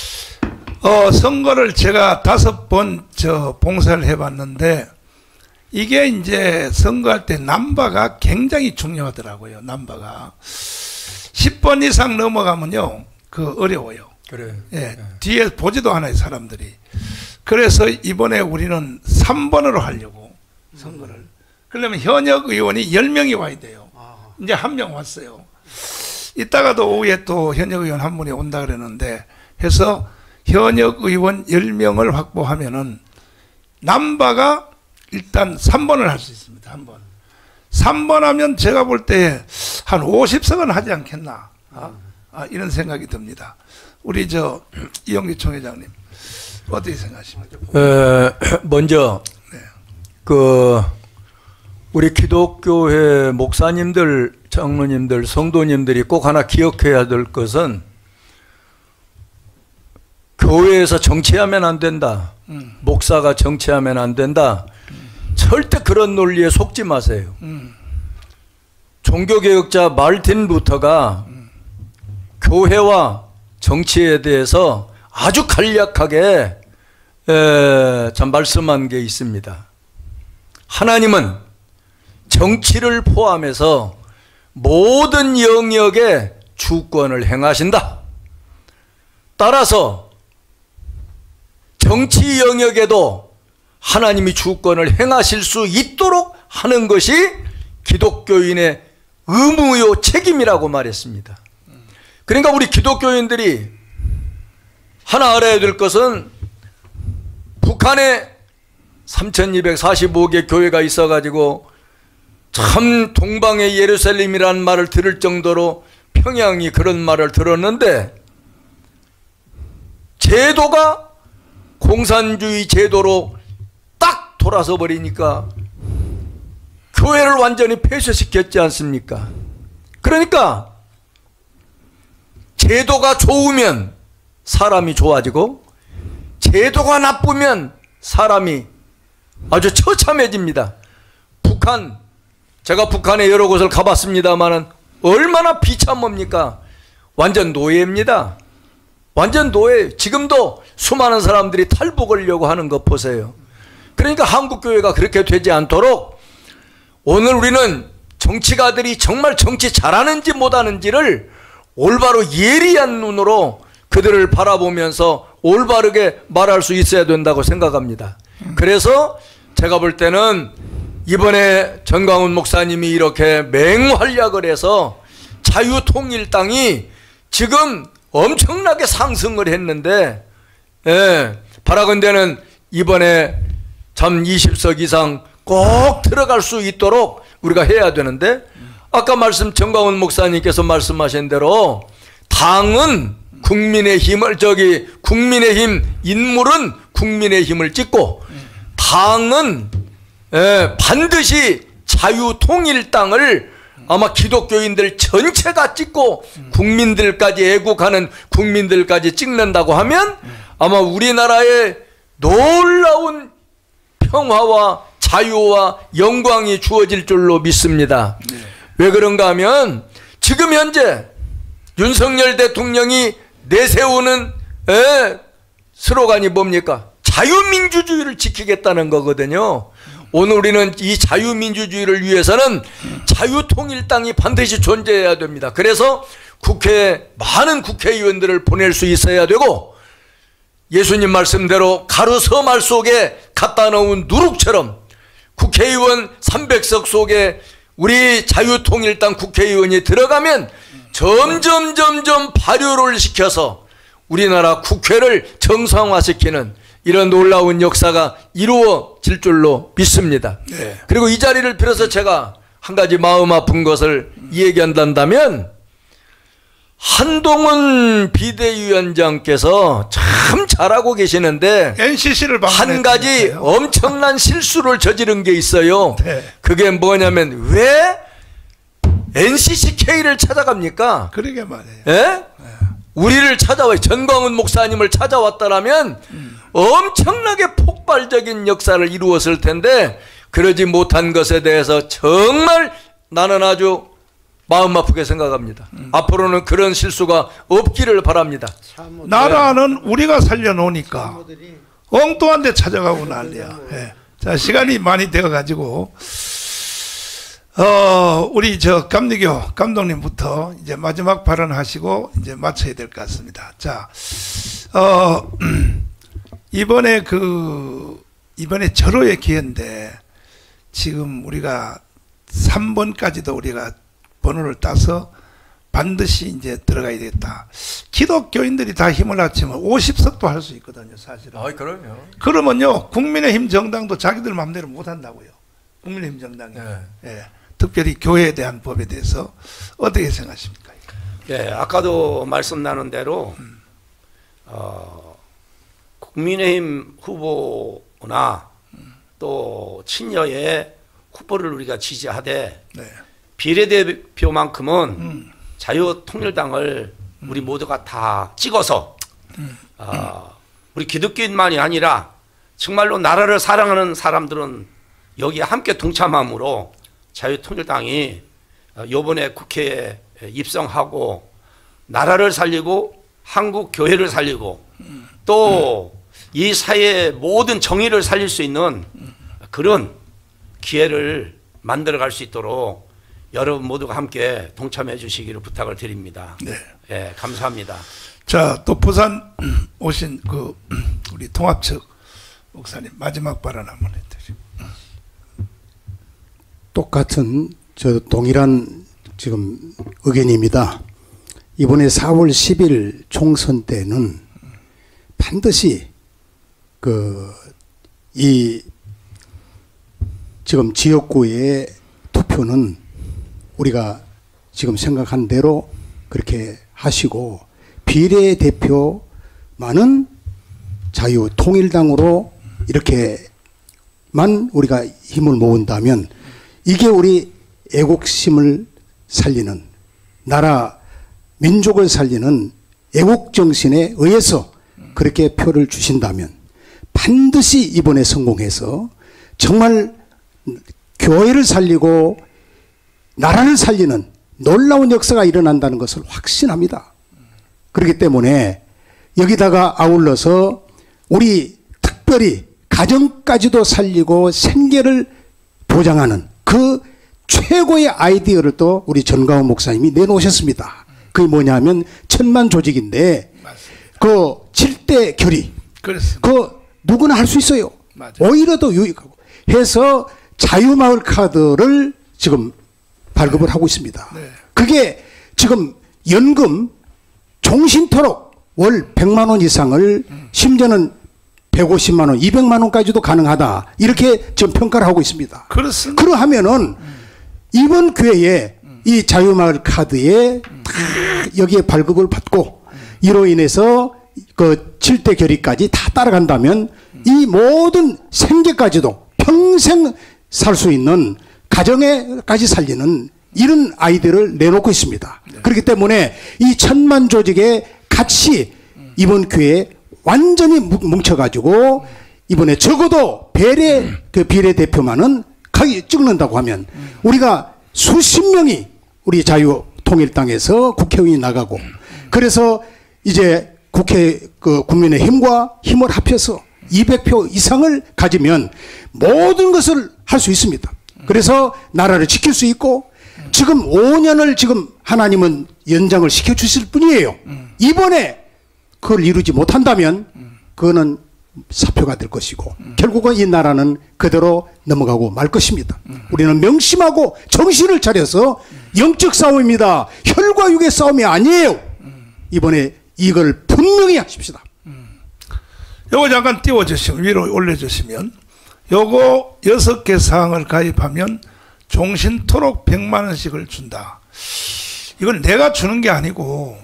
어, 선거를 제가 다섯 번 저 봉사를 해봤는데 이게 이제 선거할 때 남바가 굉장히 중요하더라고요. 남바가 십 번 이상 넘어가면요 그 어려워요. 그래. 예, 네. 뒤에 보지도 않아요 사람들이. 그래서 이번에 우리는 삼 번으로 하려고 선거를. 그러면 현역 의원이 열 명이 와야 돼요. 이제 한 명 왔어요. 이따가도 오후에 또 현역 의원 한 분이 온다 그랬는데 해서 현역 의원 열 명을 확보하면은 남바가 일단 삼 번을 할 수 있습니다. 한 번. 삼 번 하면 제가 볼 때 한 오십 석은 하지 않겠나. 아, 아, 이런 생각이 듭니다. 우리 저 이영기 총회장님 어떻게 생각하십니까? 에, 먼저 네. 그 우리 기독교회 목사님들, 장로님들, 성도님들이 꼭 하나 기억해야 될 것은 교회에서 정치하면 안 된다. 음. 목사가 정치하면 안 된다. 음. 절대 그런 논리에 속지 마세요. 음. 종교개혁자 마르틴 루터가 음. 교회와 정치에 대해서 아주 간략하게 에, 참 말씀한 게 있습니다. 하나님은 정치를 포함해서 모든 영역에 주권을 행하신다. 따라서 정치 영역에도 하나님이 주권을 행하실 수 있도록 하는 것이 기독교인의 의무요 책임이라고 말했습니다. 그러니까 우리 기독교인들이 하나 알아야 될 것은 북한에 삼천이백사십오 개 교회가 있어가지고 참 동방의 예루살렘이라는 말을 들을 정도로 평양이 그런 말을 들었는데 제도가 공산주의 제도로 딱 돌아서 버리니까 교회를 완전히 폐쇄시켰지 않습니까? 그러니까 제도가 좋으면 사람이 좋아지고 제도가 나쁘면 사람이 아주 처참해집니다. 북한, 제가 북한에 여러 곳을 가봤습니다만은 얼마나 비참합니까? 완전 노예입니다. 완전 노예. 지금도 수많은 사람들이 탈북하려고 하는 거 보세요. 그러니까 한국교회가 그렇게 되지 않도록 오늘 우리는 정치가들이 정말 정치 잘하는지 못하는지를 올바로 예리한 눈으로 그들을 바라보면서 올바르게 말할 수 있어야 된다고 생각합니다. 그래서 제가 볼 때는 이번에 전광훈 목사님이 이렇게 맹활약을 해서 자유통일당이 지금 엄청나게 상승을 했는데, 예, 바라건대는 이번에 참 이십 석 이상 꼭 들어갈 수 있도록 우리가 해야 되는데, 아까 말씀 전광훈 목사님께서 말씀하신 대로 당은 국민의 힘을, 저기 국민의힘 인물은 국민의힘을 찍고 당은 예, 반드시 자유통일당을 아마 기독교인들 전체가 찍고 국민들까지 애국하는 국민들까지 찍는다고 하면 아마 우리나라에 놀라운 평화와 자유와 영광이 주어질 줄로 믿습니다. 네. 왜 그런가 하면 지금 현재 윤석열 대통령이 내세우는 에, 스로건이 뭡니까? 자유민주주의를 지키겠다는 거거든요. 오늘 우리는 이 자유민주주의를 위해서는 자유통일당이 반드시 존재해야 됩니다. 그래서 국회에 많은 국회의원들을 보낼 수 있어야 되고, 예수님 말씀대로 가루 서말 속에 갖다 놓은 누룩처럼 국회의원 삼백 석 속에 우리 자유통일당 국회의원이 들어가면 점점 점점 발효를 시켜서 우리나라 국회를 정상화시키는 이런 놀라운 역사가 이루어질 줄로 믿습니다. 네. 그리고 이 자리를 빌어서 제가 한 가지 마음 아픈 것을 얘기한다면, 한동훈 비대위원장께서 참 잘하고 계시는데 엔씨씨를 한 가지 엄청난 실수를 저지른 게 있어요. 네. 그게 뭐냐면 왜 엔씨씨케이를 찾아갑니까? 그러게 말이에요. 예? 네. 우리를 찾아와, 전광훈 목사님을 찾아왔다라면 음. 엄청나게 폭발적인 역사를 이루었을 텐데 그러지 못한 것에 대해서 정말 나는 아주 마음 아프게 생각합니다. 음. 앞으로는 그런 실수가 없기를 바랍니다. 나라는 우리가 살려놓으니까 엉뚱한 데 찾아가고 난리야. 예. 자, 시간이 많이 되어가지고, 어, 우리 저 감리교 감독님부터 이제 마지막 발언하시고 이제 마쳐야 될 것 같습니다. 자, 어, 이번에 그, 이번에 절호의 기회인데, 지금 우리가 삼 번까지도 우리가 번호를 따서 반드시 이제 들어가야 되겠다. 기독교인들이 다 힘을 합치면 오십 석도 할 수 있거든요, 사실은. 아, 그럼요. 그러면요, 국민의힘 정당도 자기들 마음대로 못 한다고요. 국민의힘 정당이. 네. 예. 특별히 교회에 대한 법에 대해서 어떻게 생각하십니까? 예, 아까도 말씀 나눈 대로 음. 어, 국민의힘 후보나 음. 또 친여의 후보를 우리가 지지하되 네. 비례대표만큼은 음. 자유통일당을 음. 우리 모두가 다 찍어서 음. 어, 우리 기독교인만이 아니라 정말로 나라를 사랑하는 사람들은 여기에 함께 동참함으로 자유통일당이 이번에 국회에 입성하고 나라를 살리고 한국 교회를 살리고 또 이 사회의 모든 정의를 살릴 수 있는 그런 기회를 만들어갈 수 있도록 여러분 모두가 함께 동참해 주시기를 부탁을 드립니다. 네, 예, 감사합니다. 자, 또 부산 오신 그 우리 통합측 목사님 마지막 발언 한번 해주시죠. 똑같은 저 동일한 지금 의견입니다. 이번에 사월 십일 총선 때는 반드시 그 이 지금 지역구의 투표는 우리가 지금 생각한 대로 그렇게 하시고 비례대표만은 자유통일당으로 이렇게만 우리가 힘을 모은다면 이게 우리 애국심을 살리는 나라 민족을 살리는 애국정신에 의해서 그렇게 표를 주신다면 반드시 이번에 성공해서 정말 교회를 살리고 나라를 살리는 놀라운 역사가 일어난다는 것을 확신합니다. 그렇기 때문에 여기다가 아울러서 우리 특별히 가정까지도 살리고 생계를 보장하는 그 최고의 아이디어를 또 우리 전가원 목사님이 내놓으셨습니다. 그게 뭐냐면 천만 조직인데 그 칠 대 결의 그렇습니다. 그 누구나 할 수 있어요. 맞아요. 오히려 더 유익하고 해서 자유마을 카드를 지금 발급을 하고 있습니다. 네. 그게 지금 연금 종신토록 월 백만 원 이상을 음. 심지어는 백오십만 원, 이백만 원까지도 가능하다. 이렇게 지금 평가를 하고 있습니다. 그렇습니다. 그러하면은 음. 이번 기회에 음. 이 자유마을 카드에 음. 다 여기에 발급을 받고 음. 이로 인해서 그 칠 대 결의까지 다 따라간다면 음. 이 모든 생계까지도 평생 살 수 있는 가정에까지 살리는 이런 아이디어를 내놓고 있습니다. 네. 그렇기 때문에 이 천만 조직에 같이 음. 이번 기회에 완전히 뭉쳐가지고 이번에 적어도 비례 그 비례대표만은 가기 찍는다고 하면 우리가 수십 명이 우리 자유통일당에서 국회의원이 나가고 그래서 이제 국회 그 국민의힘과 힘을 합해서 이백 표 이상을 가지면 모든 것을 할 수 있습니다. 그래서 나라를 지킬 수 있고 지금 오 년을 지금 하나님은 연장을 시켜주실 뿐이에요. 이번에 그걸 이루지 못한다면 그거는 사표가 될 것이고 결국은 이 나라는 그대로 넘어가고 말 것입니다. 우리는 명심하고 정신을 차려서 영적 싸움입니다. 혈과 육의 싸움이 아니에요. 이번에 이걸 분명히 하십시다. 요거 잠깐 띄워주시면 위로 올려주시면 요거 여섯 개 사항을 가입하면 종신토록 백만 원씩을 준다. 이건 내가 주는 게 아니고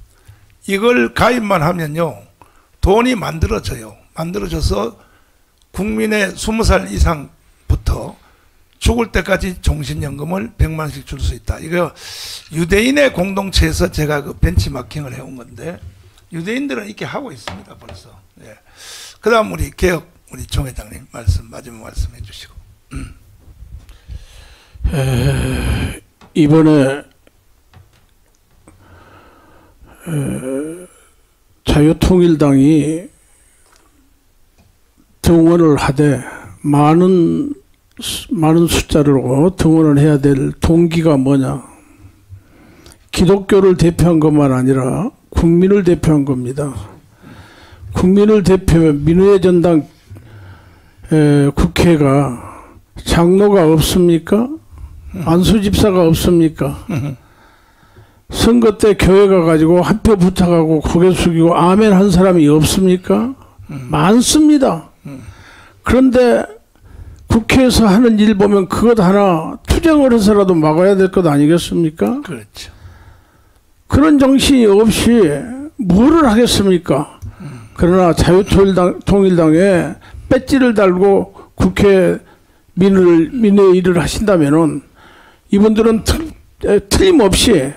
이걸 가입만 하면요 돈이 만들어져요. 만들어져서 국민의 스무 살 이상부터 죽을 때까지 종신연금을 백만 원씩 줄 수 있다. 이거 유대인의 공동체에서 제가 그 벤치마킹을 해온 건데 유대인들은 이렇게 하고 있습니다. 벌써. 예. 그 다음 우리 개혁 우리 정 회장님 말씀 마지막 말씀해 주시고. 음. 에, 이번에 에, 자유통일당이 등원을 하되 많은 많은 숫자로 등원을 해야 될 동기가 뭐냐? 기독교를 대표한 것만 아니라 국민을 대표한 겁니다. 국민을 대표하면 민우회 전당 에, 국회가 장로가 없습니까? 안수 집사가 없습니까? 선거 때 교회가 가지고 한 표 부탁하고 고개 숙이고 아멘 한 사람이 없습니까? 많습니다. 그런데 국회에서 하는 일 보면 그것 하나 투쟁을 해서라도 막아야 될 것 아니겠습니까? 그렇죠. 그런 정신이 없이 뭐를 하겠습니까? 그러나 자유통일당, 통일당에 배지를 달고 국회 민을, 민의 일을 하신다면은 이분들은 틀, 틀림없이,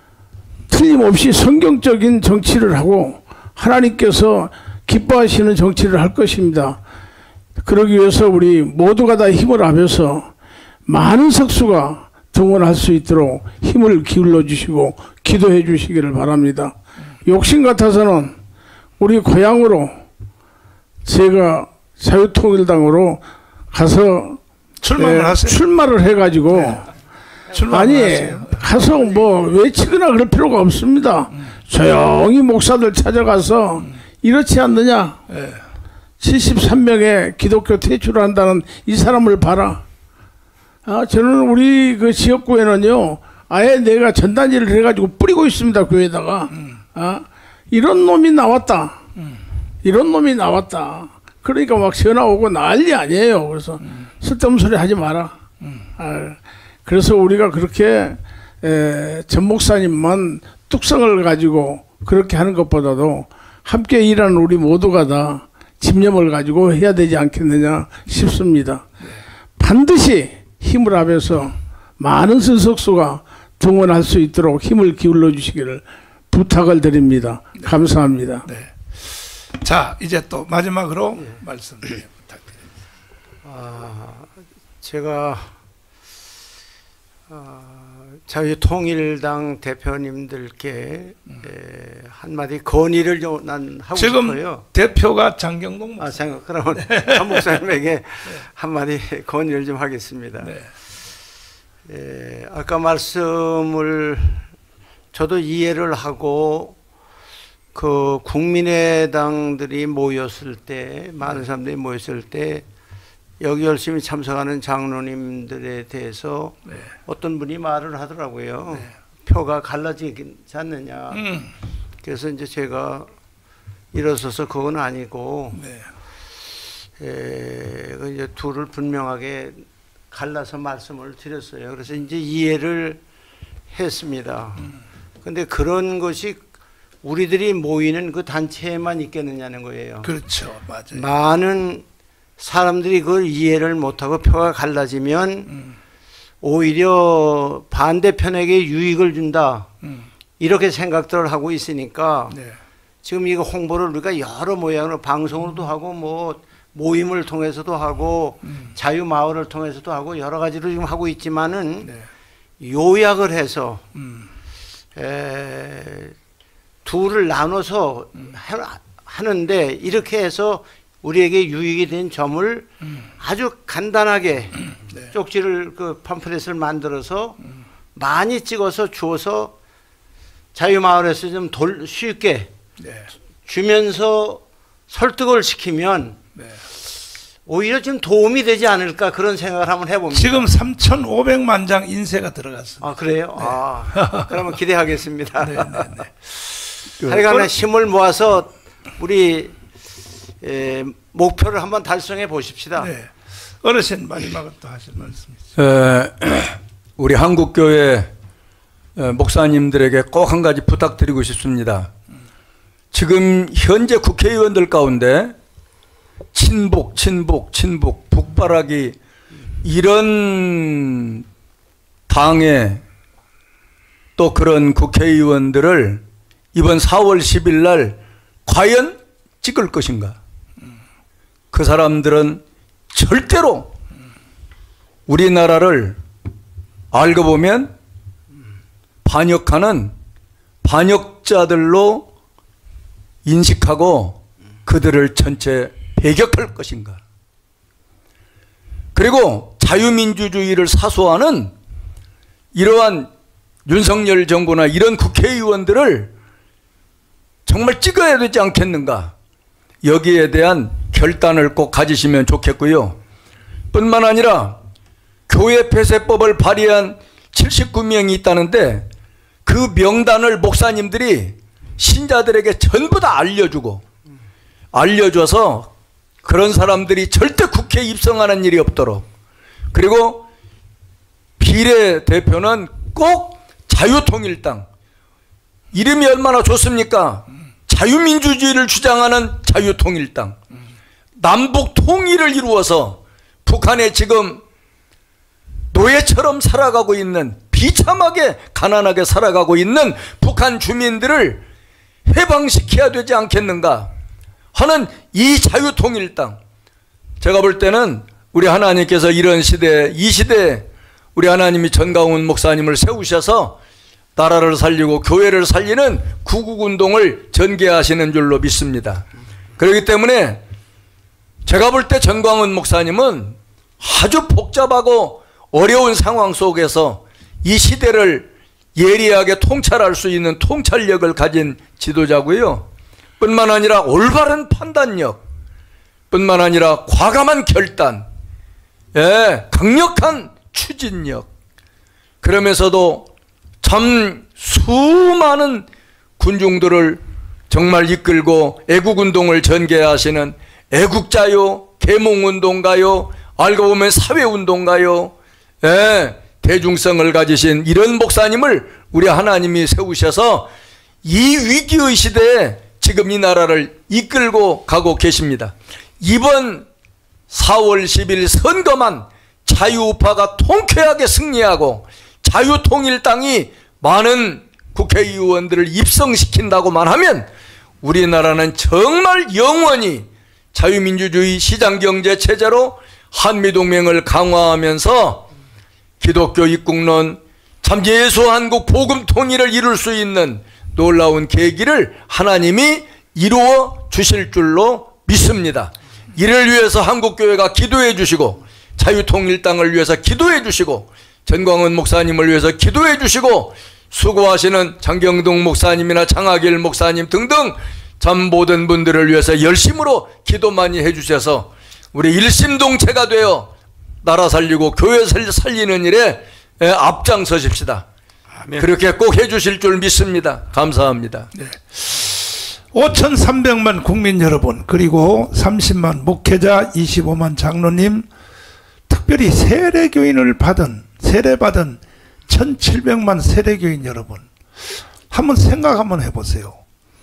틀림없이 성경적인 정치를 하고 하나님께서 기뻐하시는 정치를 할 것입니다. 그러기 위해서 우리 모두가 다 힘을 합해서 많은 석수가 등원할 수 있도록 힘을 기울여 주시고 기도해 주시기를 바랍니다. 욕심 같아서는 우리 고향으로 제가 자유통일당으로 가서 출마를 네, 하세요. 출마를 해가지고 네. 출마를 아니 하세요. 가서 뭐 외치거나 그럴 필요가 없습니다. 음. 조용히 목사들 찾아가서 음. 이렇지 않느냐? 네. 칠십삼 명의 기독교 퇴출을 한다는 이 사람을 봐라. 아, 저는 우리 그 지역구에는요, 아예 내가 전단지를 해가지고 뿌리고 있습니다, 교회에다가. 음. 아, 이런 놈이 나왔다. 음. 이런 놈이 나왔다. 그러니까 막 전화 오고 난리 아니에요. 그래서 음. 쓸데없는 소리 하지 마라. 음. 아, 그래서 우리가 그렇게 에, 전 목사님만 뚝성을 가지고 그렇게 하는 것보다도 함께 일하는 우리 모두가 다 집념을 가지고 해야 되지 않겠느냐 싶습니다. 네. 반드시 힘을 합해서 많은 선석수가 등원할 수 있도록 힘을 기울여 주시기를 부탁을 드립니다. 네. 감사합니다. 네. 자, 이제 또 마지막으로 네. 말씀 부탁드립니다. 아, 제가 아, 자유통일당 대표님들께 음. 에, 한마디 건의를 좀 난 하고 지금 싶어요. 대표가 장경동 목사. 아, 장, 그러면 한 목사님에게 네. 한마디 건의를 좀 하겠습니다. 네. 에, 아까 말씀을 저도 이해를 하고 그 국민의당들이 모였을 때 많은 사람들이 모였을 때 여기 열심히 참석하는 장로님들에 대해서 네. 어떤 분이 말을 하더라고요. 네. 표가 갈라지지 않느냐. 음. 그래서 이제 제가 일어서서 그건 아니고 네. 에, 이제 둘을 분명하게 갈라서 말씀을 드렸어요. 그래서 이제 이해를 했습니다. 그런데 음. 그런 것이 우리들이 모이는 그 단체에만 있겠느냐는 거예요. 그렇죠, 맞아요. 많은 사람들이 그걸 이해를 못하고 표가 갈라지면 음. 오히려 반대편에게 유익을 준다. 음. 이렇게 생각들을 하고 있으니까 네. 지금 이거 홍보를 우리가 여러 모양으로 방송으로도 하고 뭐 모임을 통해서도 하고 음. 자유마을을 통해서도 하고 여러 가지로 지금 하고 있지만은 네. 요약을 해서 음. 에, 둘을 나눠서 음. 하는데 이렇게 해서 우리에게 유익이 된 점을 음. 아주 간단하게 음. 네. 쪽지를 그 팜플렛을 만들어서 음. 많이 찍어서 주어서 자유마을에서 좀 돌, 쉽게 네. 주면서 설득을 시키면 네. 오히려 좀 도움이 되지 않을까 그런 생각을 한번 해봅니다. 지금 삼천오백만 장 인쇄가 들어갔습니다. 아 그래요? 네. 아, 그러면 기대하겠습니다. 네, 네, 네. 하여간에 힘을 모아서 우리 에, 목표를 한번 달성해 보십시다. 네. 어르신 마지막으로 또 하실 말씀이죠. 우리 한국교회 목사님들에게 꼭 한 가지 부탁드리고 싶습니다. 지금 현재 국회의원들 가운데 친북, 친북, 친북, 북바라기 이런 당의 또 그런 국회의원들을 이번 사월 십일 날 과연 찍을 것인가? 그 사람들은 절대로 우리나라를 알고 보면 반역하는 반역자들로 인식하고 그들을 전체 배격할 것인가? 그리고 자유민주주의를 사수하는 이러한 윤석열 정부나 이런 국회의원들을 정말 찍어야 되지 않겠는가. 여기에 대한 결단을 꼭 가지시면 좋겠고요. 뿐만 아니라 교회 폐쇄법을 발의한 칠십구 명이 있다는데 그 명단을 목사님들이 신자들에게 전부 다 알려주고 알려줘서 그런 사람들이 절대 국회에 입성하는 일이 없도록, 그리고 비례대표는 꼭 자유통일당, 이름이 얼마나 좋습니까? 자유민주주의를 주장하는 자유통일당, 남북 통일을 이루어서 북한에 지금 노예처럼 살아가고 있는, 비참하게 가난하게 살아가고 있는 북한 주민들을 해방시켜야 되지 않겠는가 하는 이 자유통일당. 제가 볼 때는 우리 하나님께서 이런 시대, 이 시대에 우리 하나님이 전광훈 목사님을 세우셔서 나라를 살리고 교회를 살리는 구국운동을 전개하시는 줄로 믿습니다. 그렇기 때문에 제가 볼 때 전광훈 목사님은 아주 복잡하고 어려운 상황 속에서 이 시대를 예리하게 통찰할 수 있는 통찰력을 가진 지도자고요. 뿐만 아니라 올바른 판단력, 뿐만 아니라 과감한 결단, 예, 강력한 추진력, 그러면서도 참 수많은 군중들을 정말 이끌고 애국운동을 전개하시는 애국자요, 계몽운동가요, 알고 보면 사회운동가요, 예, 대중성을 가지신 이런 목사님을 우리 하나님이 세우셔서 이 위기의 시대에 지금 이 나라를 이끌고 가고 계십니다. 이번 사월 십일 선거만 자유우파가 통쾌하게 승리하고 자유통일당이 많은 국회의원들을 입성시킨다고만 하면 우리나라는 정말 영원히 자유민주주의 시장경제 체제로 한미동맹을 강화하면서 기독교 입국론, 참 예수한국 복음 통일을 이룰 수 있는 놀라운 계기를 하나님이 이루어 주실 줄로 믿습니다. 이를 위해서 한국교회가 기도해 주시고, 자유통일당을 위해서 기도해 주시고, 전광훈 목사님을 위해서 기도해 주시고, 수고하시는 장경동 목사님이나 장하길 목사님 등등 참 모든 분들을 위해서 열심으로 기도 많이 해주셔서 우리 일심동체가 되어 나라 살리고 교회 살리는 일에 앞장서십시다. 아멘. 그렇게 꼭 해주실 줄 믿습니다. 감사합니다. 네. 오천삼백만 국민 여러분, 그리고 삼십만 목회자, 이십오만 장로님, 특별히 세례교인을 받은, 세례받은 천칠백만 세례교인 여러분, 한번 생각 한번 해보세요.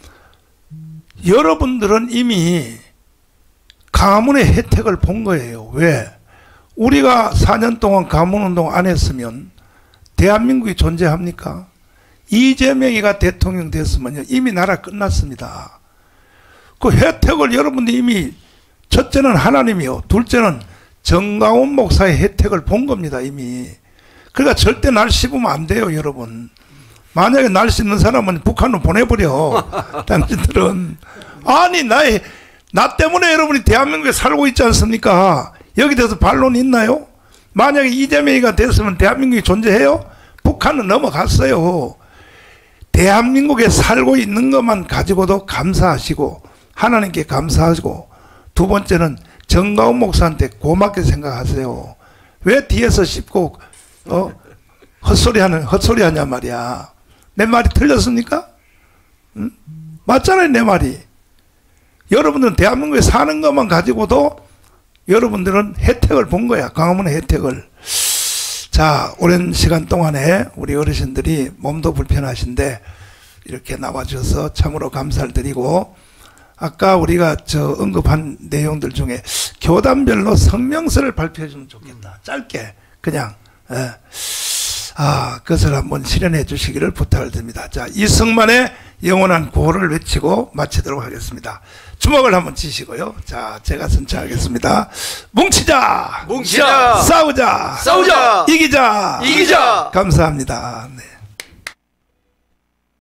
여러분들은 이미 가문의 혜택을 본 거예요. 왜? 우리가 사 년 동안 가문운동 안 했으면 대한민국이 존재합니까? 이재명이가 대통령 됐으면요, 이미 나라 끝났습니다. 그 혜택을 여러분들이 이미, 첫째는 하나님이요, 둘째는 전광훈 목사의 혜택을 본 겁니다, 이미. 그러니까 절대 날 씹으면 안 돼요, 여러분. 만약에 날 씹는 사람은 북한으로 보내버려. 당신들은. 아니, 나의, 나 때문에 여러분이 대한민국에 살고 있지 않습니까? 여기 대해서 반론 있나요? 만약에 이재명이가 됐으면 대한민국이 존재해요? 북한은 넘어갔어요. 대한민국에 살고 있는 것만 가지고도 감사하시고, 하나님께 감사하시고, 두 번째는 전광훈 목사한테 고맙게 생각하세요. 왜 뒤에서 씹고 어? 헛소리 하는, 헛소리 하냐 말이야. 내 말이 틀렸습니까? 응? 맞잖아요, 내 말이. 여러분들은 대한민국에 사는 것만 가지고도 여러분들은 혜택을 본 거야. 강화문의 혜택을. 자, 오랜 시간 동안에 우리 어르신들이 몸도 불편하신데 이렇게 나와주셔서 참으로 감사를 드리고, 아까 우리가 저 언급한 내용들 중에 교단별로 성명서를 발표해 주면 좋겠다. 짧게 그냥. 예. 아, 그것을 한번 실현해 주시기를 부탁을 드립니다. 자, 이승만의 영원한 구호를 외치고 마치도록 하겠습니다. 주먹을 한번 치시고요. 자, 제가 선창하겠습니다. 뭉치자! 뭉치자! 싸우자! 싸우자! 이기자! 이기자! 감사합니다. 네.